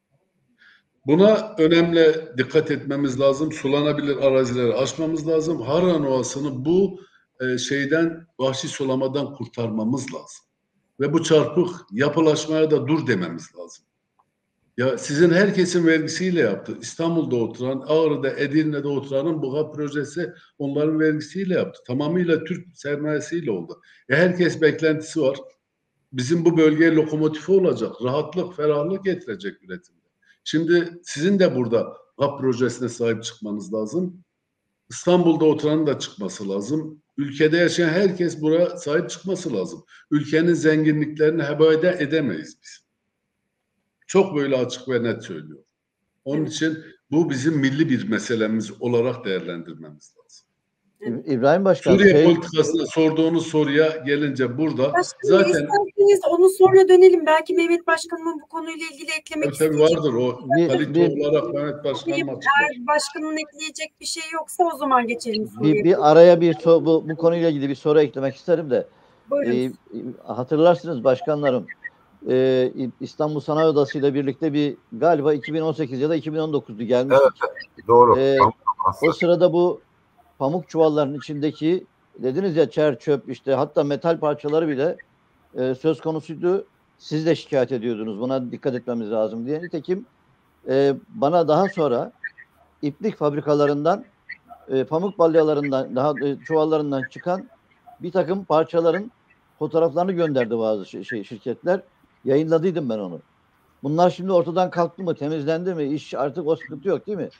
Buna önemli dikkat etmemiz lazım. Sulanabilir arazileri aşmamız lazım. Harran Ovası'nı bu e, şeyden, vahşi sulamadan kurtarmamız lazım. Ve bu çarpık yapılaşmaya da dur dememiz lazım. Ya sizin herkesin vergisiyle yaptı. İstanbul'da oturan, Ağrı'da, Edirne'de oturanın bu G A P projesi onların vergisiyle yaptı. Tamamıyla Türk sermayesiyle oldu. E herkes beklentisi var. Bizim bu bölgeye lokomotifi olacak. Rahatlık, ferahlık getirecek üretimde. Şimdi sizin de burada G A P projesine sahip çıkmanız lazım. İstanbul'da oturanın da çıkması lazım. Ülkede yaşayan herkes buraya sahip çıkması lazım. Ülkenin zenginliklerini heba edemeyiz biz. Çok böyle açık ve net söylüyor. Onun evet. için bu bizim milli bir meselemiz olarak değerlendirmemiz lazım. İbrahim Başkan, Suriye şey... politikasına sorduğunuz soruya gelince burada Başkanım, zaten isterseniz onu sonra dönelim. Belki Mehmet Başkanımın bu konuyla ilgili eklemek istediği vardır o bir, kalite bir, olarak Mehmet Başkanım açıklar. Eğer başkanın ekleyecek bir şey yoksa o zaman geçelim. Bir, bir araya bir so bu, bu konuyla ilgili bir soru eklemek isterim de. E, hatırlarsınız başkanlarım. Ee, İstanbul Sanayi Odası ile birlikte bir galiba iki bin on sekiz ya da iki bin on dokuz'du gelmiştik. Evet, doğru. Ee, o sırada bu pamuk çuvallarının içindeki dediniz ya çer çöp işte hatta metal parçaları bile e, söz konusuydu. Siz de şikayet ediyordunuz. Buna dikkat etmemiz lazım diye. Nitekim e, bana daha sonra iplik fabrikalarından e, pamuk balyalarından daha e, çuvallarından çıkan bir takım parçaların fotoğraflarını gönderdi bazı şey, şirketler. Yayınladıydım ben onu. Bunlar şimdi ortadan kalktı mı? Temizlendi mi? İş artık o sıkıntı yok değil mi?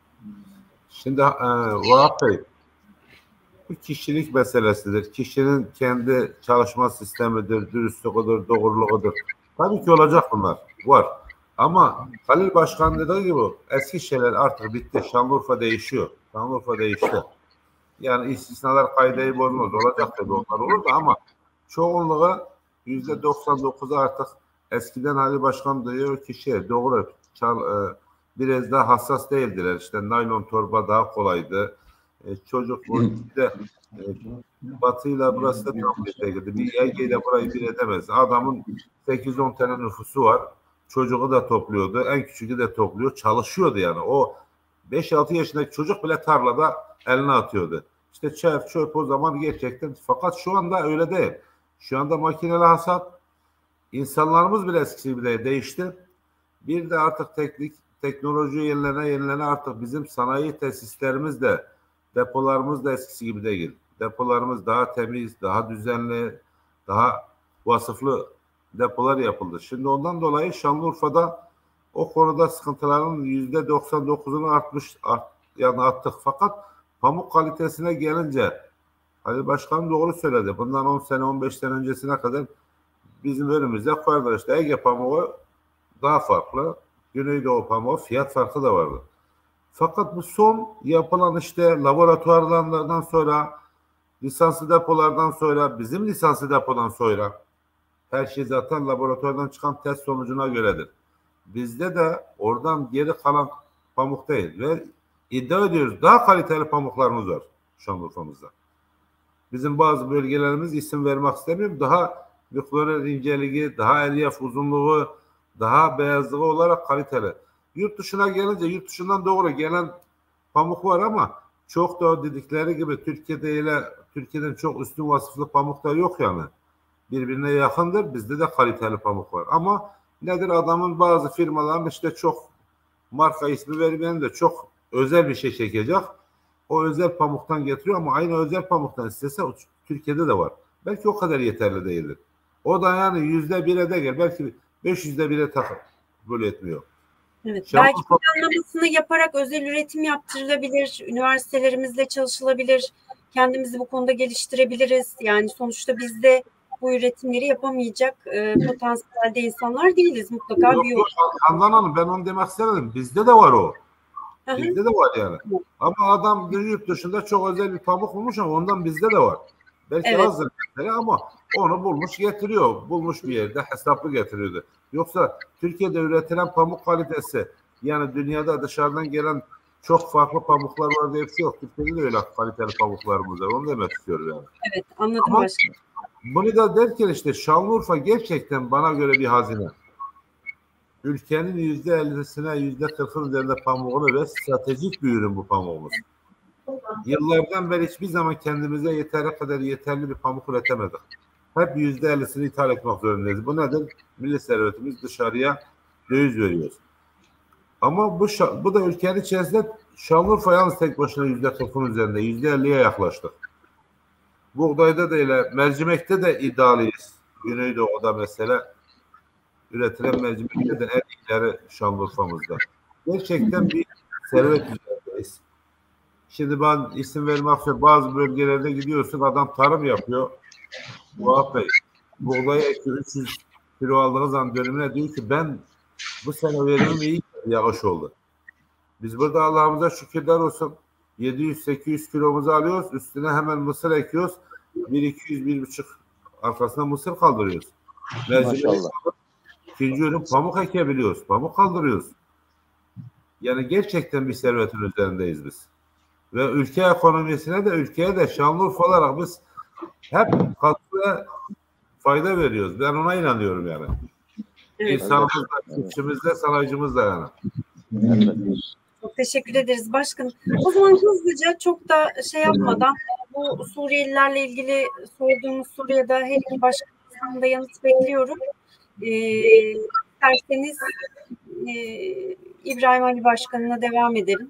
Şimdi e, Vahap Bey, bu kişilik meselesidir. Kişinin kendi çalışma sistemidir, dürüstlüğüdür, doğruluğudur. Tabii ki olacak bunlar. Var. Ama Halil Başkan dediği gibi eski şeyler artık bitti. Şanlıurfa değişiyor. Şanlıurfa değişti. Yani istisnalar kaideyi bozmaz. Olacak tabii onlar olur da ama çoğunluğa yüzde doksan dokuzu artık eskiden Halil Başkan diyor ki şey doğru çal, e, biraz daha hassas değildiler. İşte naylon torba daha kolaydı. E, çocuk de e, batıyla burası da tam bir girdi. Bir Ege ile burayı bir edemez. Adamın sekiz on tane nüfusu var. çocuğu da topluyordu. En küçüğü de topluyor. Çalışıyordu yani. O beş altı yaşındaki çocuk bile tarlada eline atıyordu. İşte çöp çöp o zaman gerçekten. Fakat şu anda öyle değil. Şu anda makineli hasat, insanlarımız bile eskisi gibi değişti. Bir de artık teknik teknoloji yenilene yenilene artık bizim sanayi tesislerimiz de, depolarımız da eskisi gibi değil. Depolarımız daha temiz, daha düzenli, daha vasıflı depolar yapıldı. Şimdi ondan dolayı Şanlıurfa'da o konuda sıkıntıların yüzde doksan dokuzunu artmış, art, yani attık. Fakat pamuk kalitesine gelince Ali Başkanım doğru söyledi. Bundan on sene on beş sene öncesine kadar bizim önümüzde koyarlar. İşte Ege pamuğu daha farklı. Güneydoğu pamuğu fiyat farkı da vardı. Fakat bu son yapılan işte laboratuvarlardan sonra, lisanslı depolardan sonra, bizim lisanslı depodan sonra her şey zaten laboratuvardan çıkan test sonucuna göredir. Bizde de oradan geri kalan pamuk değil ve iddia ediyoruz daha kaliteli pamuklarımız var Şanlıurfa'mızda. Bizim bazı bölgelerimiz isim vermek istemiyorum. Daha mikroner inceliği, daha elyaf uzunluğu, daha beyazlığı olarak kaliteli. Yurt dışına gelince yurt dışından doğru gelen pamuk var ama çok da dedikleri gibi Türkiye'de ile Türkiye'den çok üstün vasıflı pamuk da yok yani. Birbirine yakındır. Bizde de kaliteli pamuk var. Ama nedir adamın bazı firmaların işte çok marka ismi vermeyen de çok özel bir şey çekecek. O özel pamuktan getiriyor ama aynı özel pamuktan istese Türkiye'de de var. Belki o kadar yeterli değildir. O da yani yüzde bire de gel. Belki beş yüzde bire takır. Böyle etmiyor. Evet, Şanlı belki planlamasını yaparak özel üretim yaptırılabilir, üniversitelerimizle çalışılabilir, kendimizi bu konuda geliştirebiliriz. Yani sonuçta biz de bu üretimleri yapamayacak e, potansiyelde insanlar değiliz. Mutlaka yok, bir yok, Handan Hanım ben onu demek istemedim. Bizde de var o. Hı hı. Bizde de var yani. Ama adam yurt dışında çok özel bir pamuk bulmuş ama ondan bizde de var. Belki Evet. azdır mesela ama onu bulmuş getiriyor. Bulmuş bir yerde hesaplı getiriyordu. Yoksa Türkiye'de üretilen pamuk kalitesi yani dünyada dışarıdan gelen çok farklı pamuklar var diye bir şey yok. Türkiye'de de öyle kaliteli pamuklarımız var. Onu demek istiyorum yani. Evet, anladım ama başkanım. bunu da derken işte Şanlıurfa gerçekten bana göre bir hazine. Ülkenin yüzde ellisine yüzde kırkın üzerinde pamuğunu ve stratejik bir ürün bu pamuğumuz. Yıllardan beri hiçbir zaman kendimize yeteri kadar yeterli bir pamuk üretemedik. Hep yüzde ellisini ithal etmek zorundayız. Bu nedir? Milli servetimiz dışarıya döviz veriyoruz. Ama bu bu da ülkenin içerisinde Şanlıurfa yalnız tek başına yüzde kırkın üzerinde. Yüzde elliye yaklaştık. Buğdayda da öyle, mercimekte de iddialıyız. Güneydoğu'da mesela üretilen mercimekte de en iyileri Şanlıurfa'mızda. Gerçekten bir servet üzerindeyiz. Şimdi ben isim vermek için bazı bölgelerde gidiyorsun adam tarım yapıyor. Vahap Bey, buğdaya üç yüz kilo aldığınız zaman dönümüne diyor ki ben bu sene verimim iyi yağış oldu. Biz burada Allah'ımıza şükürler olsun yedi yüz sekiz yüz kilomuzu alıyoruz. Üstüne hemen mısır ekiyoruz. bir iki yüz bir buçuk arkasına mısır kaldırıyoruz. Maşallah. İkinci ürün pamuk ekebiliyoruz. Pamuk kaldırıyoruz. Yani gerçekten bir servetin üzerindeyiz biz. Ve ülke ekonomisine de ülkeye de Şanlıurfa olarak biz hep katkıya fayda veriyoruz. Ben ona inanıyorum yani. Evet. İnsanımızda, çiftçimizde, sanayicimizde yani. Evet. Çok teşekkür ederiz başkanım. O zaman hızlıca çok da şey yapmadan bu Suriyelilerle ilgili sorduğumuz soruya da her iki başkanımızdan da yanıt bekliyorum. Ee, isterseniz e, İbrahim Ali Başkan'ına devam edelim.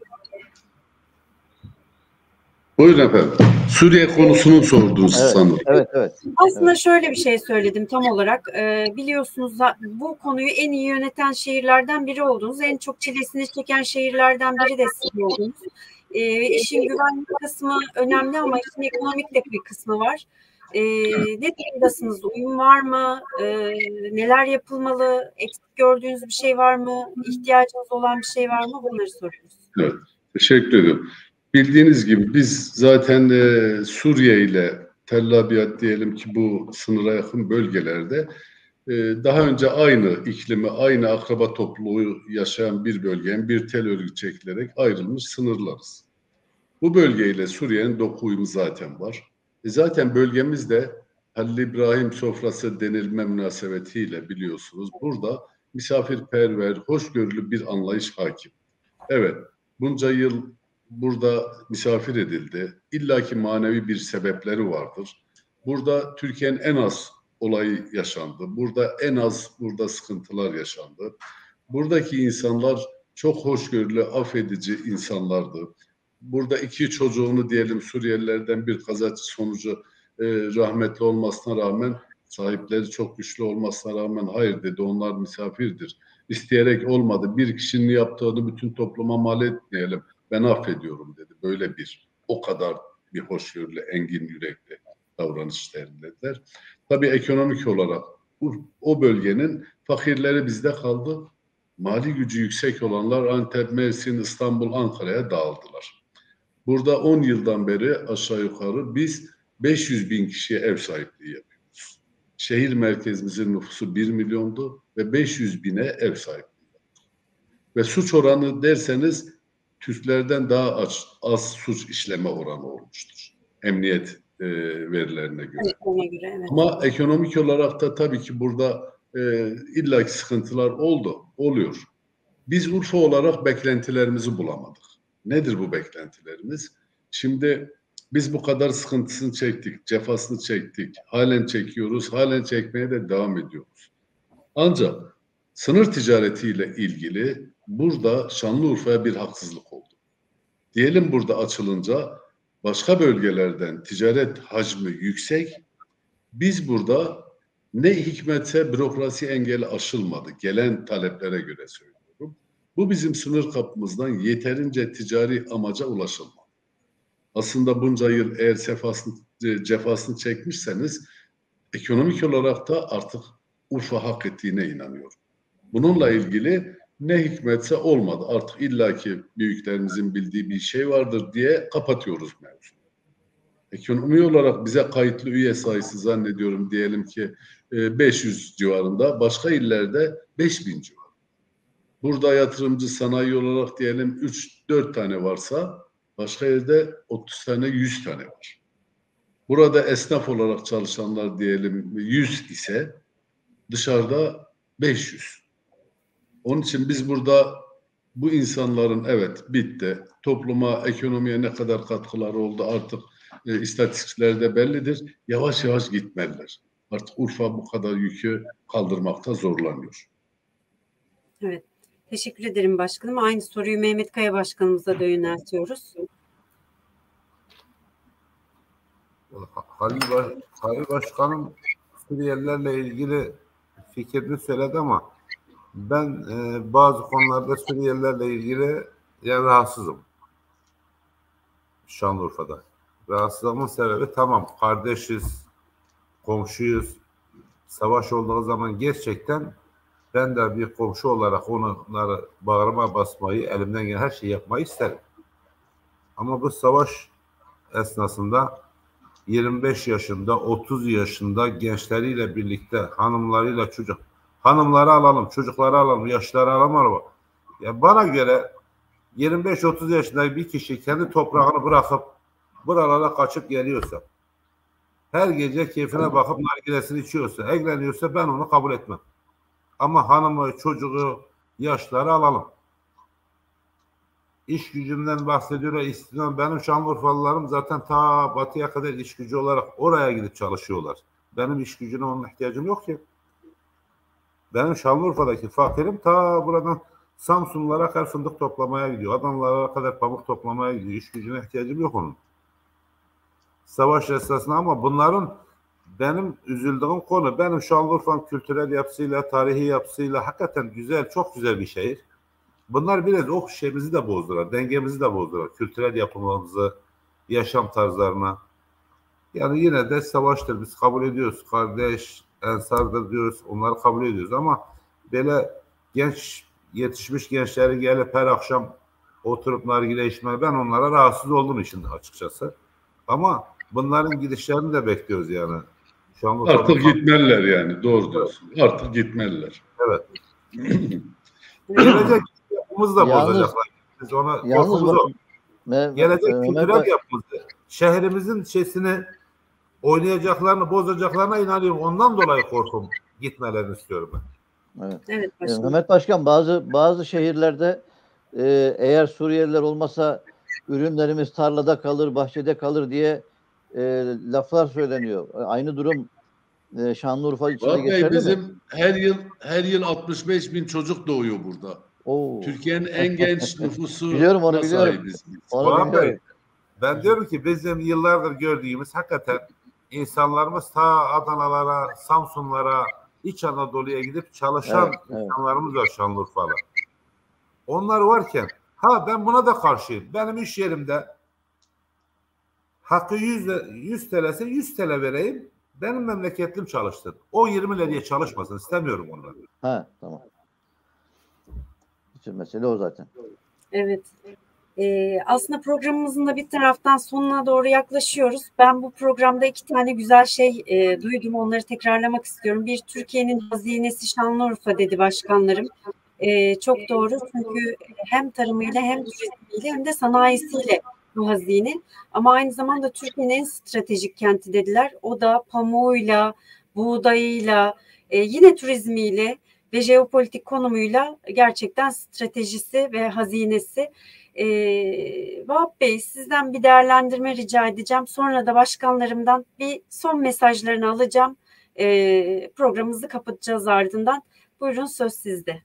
Buyurun efendim. Suriye konusunu sordunuz Evet, sanırım. evet, evet. Aslında şöyle bir şey söyledim tam olarak. Ee, biliyorsunuz bu konuyu en iyi yöneten şehirlerden biri oldunuz. En çok çilesini çeken şehirlerden biri de siz oldunuz. Ee, işin güvenlik kısmı önemli ama işin ekonomik de bir kısmı var. Ee, ne durumdasınız? Uyum var mı? Ee, neler yapılmalı? Eksik gördüğünüz bir şey var mı? İhtiyacınız olan bir şey var mı? Bunları soruyoruz. Evet, teşekkür ediyorum. Bildiğiniz gibi biz zaten e, Suriye ile Tel Abyad diyelim ki bu sınıra yakın bölgelerde e, daha önce aynı iklimi, aynı akraba topluluğu yaşayan bir bölgenin bir tel örgü çekilerek ayrılmış sınırlarız. Bu bölgeyle Suriye'nin doku uyumu zaten var. E zaten bölgemizde Halil İbrahim sofrası denilme münasebetiyle biliyorsunuz burada misafirperver, hoşgörülü bir anlayış hakim. Evet, bunca yıl burada misafir edildi. İlla ki manevi bir sebepleri vardır. Burada Türkiye'nin en az olayı yaşandı. Burada en az burada sıkıntılar yaşandı. Buradaki insanlar çok hoşgörülü, affedici insanlardı. Burada iki çocuğunu diyelim Suriyelilerden bir kazaçı sonucu e, rahmetli olmasına rağmen, sahipleri çok güçlü olmasına rağmen hayır dedi, onlar misafirdir. İsteyerek olmadı. Bir kişinin yaptığını bütün topluma mal etmeyelim. Ben affediyorum dedi. Böyle bir, o kadar bir hoşgörülü, engin yürekli davranış sergilediler. Tabii ekonomik olarak o bölgenin fakirleri bizde kaldı. Mali gücü yüksek olanlar Antep, Mersin, İstanbul, Ankara'ya dağıldılar. Burada on yıldan beri aşağı yukarı biz beş yüz bin kişiye ev sahipliği yapıyoruz. Şehir merkezimizin nüfusu bir milyondu ve beş yüz bine ev sahipliği yaptık. Ve suç oranı derseniz Türklerden daha az, az suç işleme oranı olmuştur. Emniyet e, verilerine göre. Evet, ona göre evet. Ama ekonomik olarak da tabii ki burada e, illaki sıkıntılar oldu, oluyor. Biz Urfa olarak beklentilerimizi bulamadık. Nedir bu beklentilerimiz? Şimdi biz bu kadar sıkıntısını çektik, cefasını çektik, halen çekiyoruz, halen çekmeye de devam ediyoruz. Ancak sınır ticaretiyle ilgili burada Şanlıurfa'ya bir haksızlık oldu. Diyelim burada açılınca başka bölgelerden ticaret hacmi yüksek, biz burada ne hikmetse bürokrasi engeli aşılmadı. Gelen taleplere göre söylüyorum. Bu bizim sınır kapımızdan yeterince ticari amaca ulaşılmadı. Aslında bunca yıl eğer sefasını, cefasını çekmişseniz ekonomik olarak da artık Urfa hak ettiğine inanıyorum. Bununla ilgili ne hikmetse olmadı. Artık illaki büyüklerimizin bildiği bir şey vardır diye kapatıyoruz mevzu. Ekonomi olarak bize kayıtlı üye sayısı zannediyorum diyelim ki beş yüz civarında, başka illerde beş bin civarında. Burada yatırımcı sanayi olarak diyelim üç dört tane varsa başka yerde otuz tane, yüz tane var. Burada esnaf olarak çalışanlar diyelim yüz ise dışarıda beş yüz. Onun için biz burada bu insanların evet bitti, topluma, ekonomiye ne kadar katkıları oldu artık e, istatistiklerde bellidir. Yavaş yavaş gitmeliler. Artık Urfa bu kadar yükü kaldırmakta zorlanıyor. Evet. Teşekkür ederim başkanım. Aynı soruyu Mehmet Kaya başkanımıza da yöneltiyoruz. Halil, Baş, Halil Başkanım Suriyelilerle ilgili fikrini söyledi ama ben e, bazı konularda Suriyelilerle ilgili yani rahatsızım. Şanlıurfa'da. Rahatsızlığımın sebebi tamam kardeşiz, komşuyuz. Savaş olduğu zaman gerçekten ben de bir komşu olarak onları bağrıma basmayı, elimden gelen her şeyi yapmayı isterim. Ama bu savaş esnasında yirmi beş yaşında, otuz yaşında gençleriyle birlikte hanımlarıyla çocuk, hanımları alalım, çocukları alalım, yaşları alalım. Ya bana göre yirmi beş otuz yaşında bir kişi kendi toprağını bırakıp buralara kaçıp geliyorsa, her gece keyfine bakıp nargilesini içiyorsa, eğleniyorsa ben onu kabul etmem. Ama hanımı, çocuğu, yaşları alalım. İş gücünden bahsediyorlar, istihdam. Benim Şanlıurfalılarım zaten ta batıya kadar iş gücü olarak oraya gidip çalışıyorlar. Benim iş gücüne onun ihtiyacım yok ki. Benim Şanlıurfa'daki fakirim ta buradan Samsunlara kadar fındık toplamaya gidiyor. Adanlara kadar pamuk toplamaya gidiyor. İş gücüne ihtiyacım yok onun. Savaş esnasında ama bunların benim üzüldüğüm konu, benim Şanlıurfa'nın kültürel yapısıyla, tarihi yapısıyla hakikaten güzel, çok güzel bir şehir. Bunlar biraz o şeyimizi de bozdular, dengemizi de bozdular. Kültürel yapımımızı, yaşam tarzlarına. Yani yine de savaştır, biz kabul ediyoruz. Kardeş, ensardır diyoruz, onları kabul ediyoruz ama böyle genç, yetişmiş gençleri gelip her akşam oturup nargile içmeye, ben onlara rahatsız oldum işin açıkçası. Ama bunların gidişlerini de bekliyoruz yani. Şu an artık gitmeliler yani, doğru diyorsun. Evet. Artık gitmeliler. Evet. Gelecek yapımızı da yalnız, bozacaklar. Biz ona korkumuz o. Gelecek e, kültürel yapımızı, şehrimizin şeysini oynayacaklarını, bozacaklarına inanıyorum. Ondan dolayı korkum gitmelerini istiyorum ben. Evet. Evet E, başkanım. Mehmet Başkan, bazı bazı şehirlerde e, eğer Suriyeliler olmasa ürünlerimiz tarlada kalır, bahçede kalır diye e, laflar söyleniyor. Aynı durum e, Şanlıurfa için de Fuat Bey, geçerli mi? bizim her yıl her yıl altmış beş bin çocuk doğuyor burada. Oo. Türkiye'nin en genç Biliyorum, onu nüfusuna biliyorum. sahibiz biz. Onu Fuat Bey, biliyorum. ben diyorum ki bizim yıllardır gördüğümüz hakikaten insanlarımız ta Adanalara, Samsunlara, İç Anadolu'ya gidip çalışan Evet, evet. insanlarımız var Şanlıurfa'da. Onlar varken ha ben buna da karşıyım. Benim iş yerimde hakkı yüz T L'se yüz T L vereyim. Benim memleketlim çalışsın. O yirmi liraya çalışmasın. İstemiyorum onları. Ha, tamam. Bütün mesele o zaten. Evet. Ee, aslında programımızın da bir taraftan sonuna doğru yaklaşıyoruz. Ben bu programda iki tane güzel şey e, duydum. Onları tekrarlamak istiyorum. Bir, Türkiye'nin hazinesi Şanlıurfa dedi başkanlarım. Ee, çok doğru, çünkü hem tarımıyla hem turizmiyle hem de sanayisiyle bu hazine. Ama aynı zamanda Türkiye'nin en stratejik kenti dediler. O da pamuğuyla, buğdayıyla, e, yine turizmiyle ve jeopolitik konumuyla gerçekten stratejisi ve hazinesi. Ee, Vahap Bey, sizden bir değerlendirme rica edeceğim. Sonra da başkanlarımdan bir son mesajlarını alacağım. Ee, programımızı kapatacağız ardından. Buyurun, söz sizde.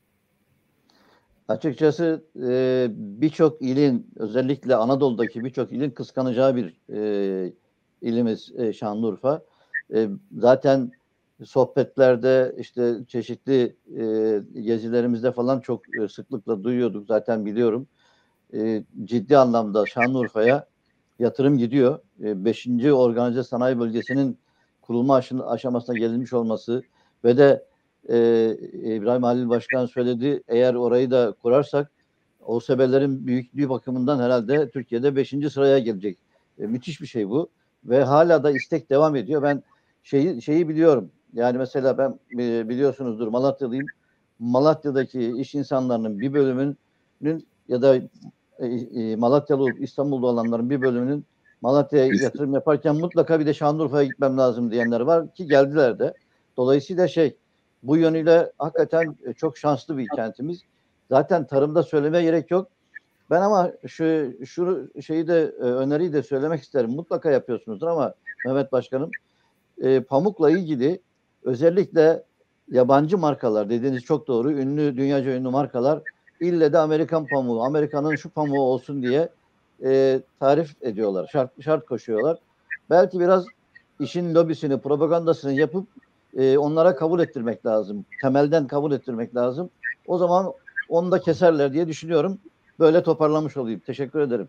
Açıkçası e, birçok ilin, özellikle Anadolu'daki birçok ilin kıskanacağı bir e, ilimiz e, Şanlıurfa. E, zaten sohbetlerde, işte çeşitli e, gezilerimizde falan çok e, sıklıkla duyuyorduk. Zaten biliyorum. E, ciddi anlamda Şanlıurfa'ya yatırım gidiyor. E, beşinci Organize Sanayi Bölgesi'nin kurulma aşamasına gelinmiş olması ve de e, İbrahim Halil Başkan söyledi, eğer orayı da kurarsak O S B'lerin büyüklüğü bakımından herhalde Türkiye'de beşinci sıraya gelecek. E, müthiş bir şey bu ve hala da istek devam ediyor. Ben şeyi şeyi biliyorum. Yani mesela ben e, biliyorsunuzdur, Malatyalıyım. Malatya'daki iş insanlarının bir bölümünün ya da e, e, Malatyalı olup İstanbul'da olanların bir bölümünün Malatya'ya yatırım yaparken mutlaka bir de Şanlıurfa'ya gitmem lazım diyenler var ki geldiler de. Dolayısıyla şey, bu yönüyle hakikaten çok şanslı bir kentimiz. Zaten tarımda söylemeye gerek yok. Ben ama şu şu şeyi de öneriyi de söylemek isterim. Mutlaka yapıyorsunuzdur ama Mehmet Başkanım, e, pamukla ilgili özellikle yabancı markalar, dediğiniz çok doğru, ünlü, dünyaca ünlü markalar ille de Amerikan pamuğu, Amerika'nın şu pamuğu olsun diye e, tarif ediyorlar, şart şart koşuyorlar. Belki biraz işin lobisini, propagandasını yapıp e, onlara kabul ettirmek lazım. Temelden kabul ettirmek lazım. O zaman onu da keserler diye düşünüyorum. Böyle toparlamış olayım. Teşekkür ederim.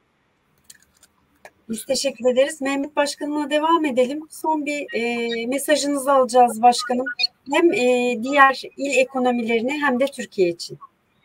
Biz teşekkür ederiz. Mehmet Başkanım'la devam edelim. Son bir e, mesajınızı alacağız başkanım. Hem e, diğer il ekonomilerine hem de Türkiye için.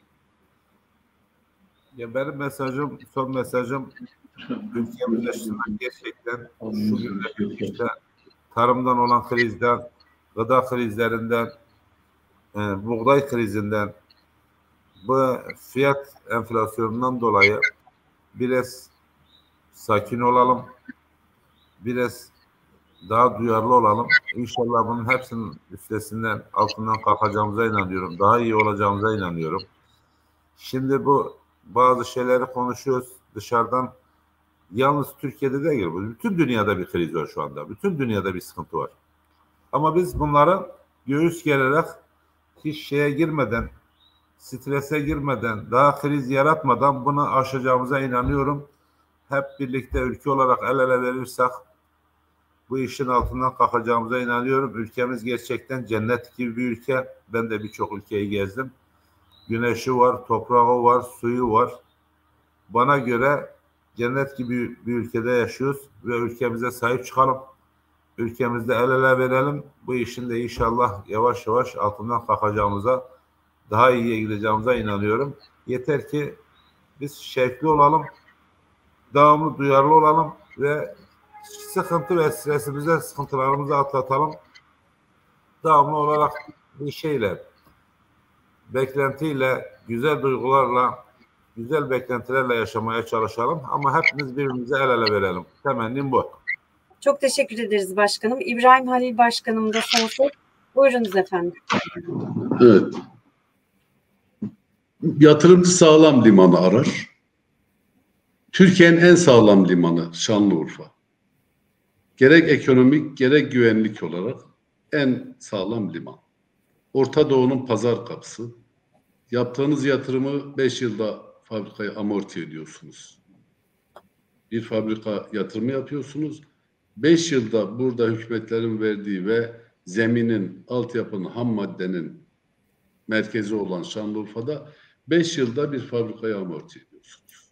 Ya benim mesajım, son mesajım ülkemizde gerçekten şu günde işte tarımdan olan krizden, gıda krizlerinden, e, buğday krizinden, bu fiyat enflasyonundan dolayı biraz sakin olalım, biraz daha duyarlı olalım. İnşallah bunun hepsinin üstesinden, altından kalkacağımıza inanıyorum. Daha iyi olacağımıza inanıyorum. Şimdi bu bazı şeyleri konuşuyoruz dışarıdan. Yalnız Türkiye'de değil, bütün dünyada bir kriz var şu anda. Bütün dünyada bir sıkıntı var. Ama biz bunları göğüs gererek, hiç şeye girmeden, strese girmeden, daha kriz yaratmadan bunu aşacağımıza inanıyorum. Hep birlikte ülke olarak el ele verirsek bu işin altından kalkacağımıza inanıyorum. Ülkemiz gerçekten cennet gibi bir ülke. Ben de birçok ülkeyi gezdim. Güneşi var, toprağı var, suyu var. Bana göre cennet gibi bir ülkede yaşıyoruz ve ülkemize sahip çıkalım. Ülkemizde el ele verelim. Bu işin de inşallah yavaş yavaş altından kalkacağımıza, daha iyiye gideceğimize inanıyorum. Yeter ki biz şevkli olalım, devamlı duyarlı olalım ve sıkıntı ve stresimize, sıkıntılarımızı atlatalım. Devamlı olarak bir şeyle, beklentiyle, güzel duygularla, güzel beklentilerle yaşamaya çalışalım. Ama hepimiz birbirimize el ele verelim. Temennim bu. Çok teşekkür ederiz başkanım. İbrahim Halil Başkanım da son söz. Buyurunuz efendim. Evet. Yatırımcı sağlam limanı arar. Türkiye'nin en sağlam limanı Şanlıurfa. Gerek ekonomik gerek güvenlik olarak en sağlam liman. Orta Doğu'nun pazar kapısı. Yaptığınız yatırımı beş yılda fabrikayı amorti ediyorsunuz. Bir fabrika yatırımı yapıyorsunuz. beş yılda burada hükümetlerin verdiği ve zeminin, altyapının, ham maddenin merkezi olan Şanlıurfa'da beş yılda bir fabrikayı amorti ediyorsunuz.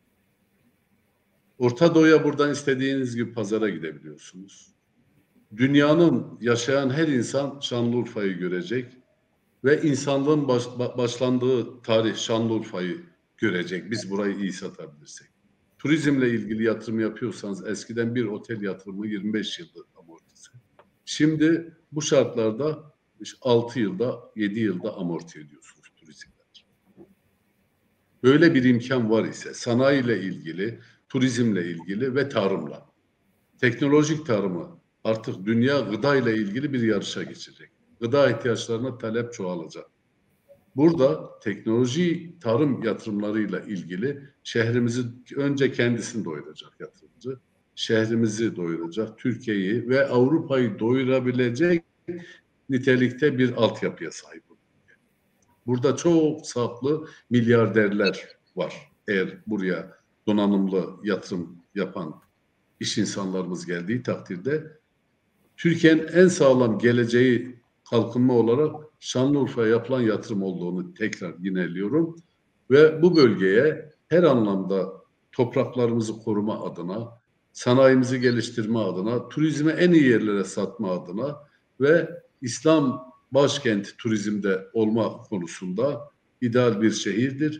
Orta Doğu'ya buradan istediğiniz gibi pazara gidebiliyorsunuz. Dünyanın yaşayan her insan Şanlıurfa'yı görecek ve insanlığın baş, başlandığı tarih Şanlıurfa'yı görecek. Biz burayı iyi satabilirsek. Turizmle ilgili yatırım yapıyorsanız eskiden bir otel yatırımı yirmi beş yılda amortisi. Şimdi bu şartlarda altı yılda, yedi yılda amorti ediyorsunuz turizmler. Böyle bir imkan var ise sanayiyle ilgili, turizmle ilgili ve tarımla. Teknolojik tarımı artık dünya gıda ile ilgili bir yarışa geçecek. Gıda ihtiyaçlarına talep çoğalacak. Burada teknoloji tarım yatırımlarıyla ilgili şehrimizi önce kendisini doyuracak yatırımcı. Şehrimizi doyuracak, Türkiye'yi ve Avrupa'yı doyurabilecek nitelikte bir altyapıya sahip. Burada çok saplı milyarderler var. Eğer buraya donanımlı yatırım yapan iş insanlarımız geldiği takdirde Türkiye'nin en sağlam geleceği kalkınma olarak Şanlıurfa'ya yapılan yatırım olduğunu tekrar yineliyorum. Ve bu bölgeye her anlamda topraklarımızı koruma adına, sanayimizi geliştirme adına, turizmi en iyi yerlere satma adına ve İslam başkenti turizmde olma konusunda ideal bir şehirdir.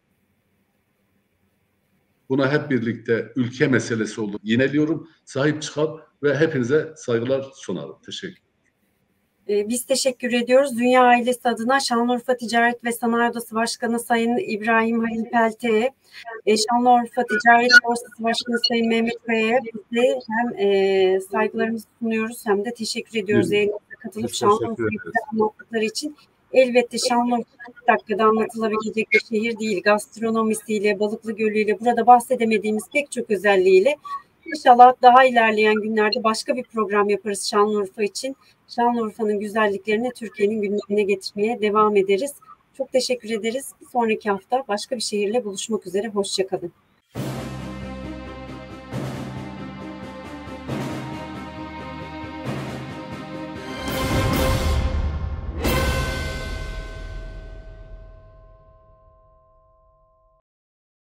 Buna hep birlikte ülke meselesi olduğunu yineliyorum. Sahip çıkalım ve hepinize saygılar sunarım. Teşekkür ederim. Biz teşekkür ediyoruz. Dünya ailesi adına Şanlıurfa Ticaret ve Sanayi Odası Başkanı Sayın İbrahim Halil Pelte'ye, Şanlıurfa Ticaret Borsası Başkanı Sayın Mehmet Bey'e biz de hem e, saygılarımızı sunuyoruz hem de teşekkür ediyoruz. Yayınımıza katılıp Şanlıurfa'yı anlattıkları için. Elbette Şanlıurfa kırk dakikada anlatılabilecek bir şehir değil. Gastronomisiyle, Balıklı Gölü'yle, burada bahsedemediğimiz pek çok özelliğiyle. İnşallah daha ilerleyen günlerde başka bir program yaparız Şanlıurfa için. Şanlıurfa'nın güzelliklerini Türkiye'nin gündemine getirmeye devam ederiz. Çok teşekkür ederiz. Bir sonraki hafta başka bir şehirle buluşmak üzere. Hoşça kalın.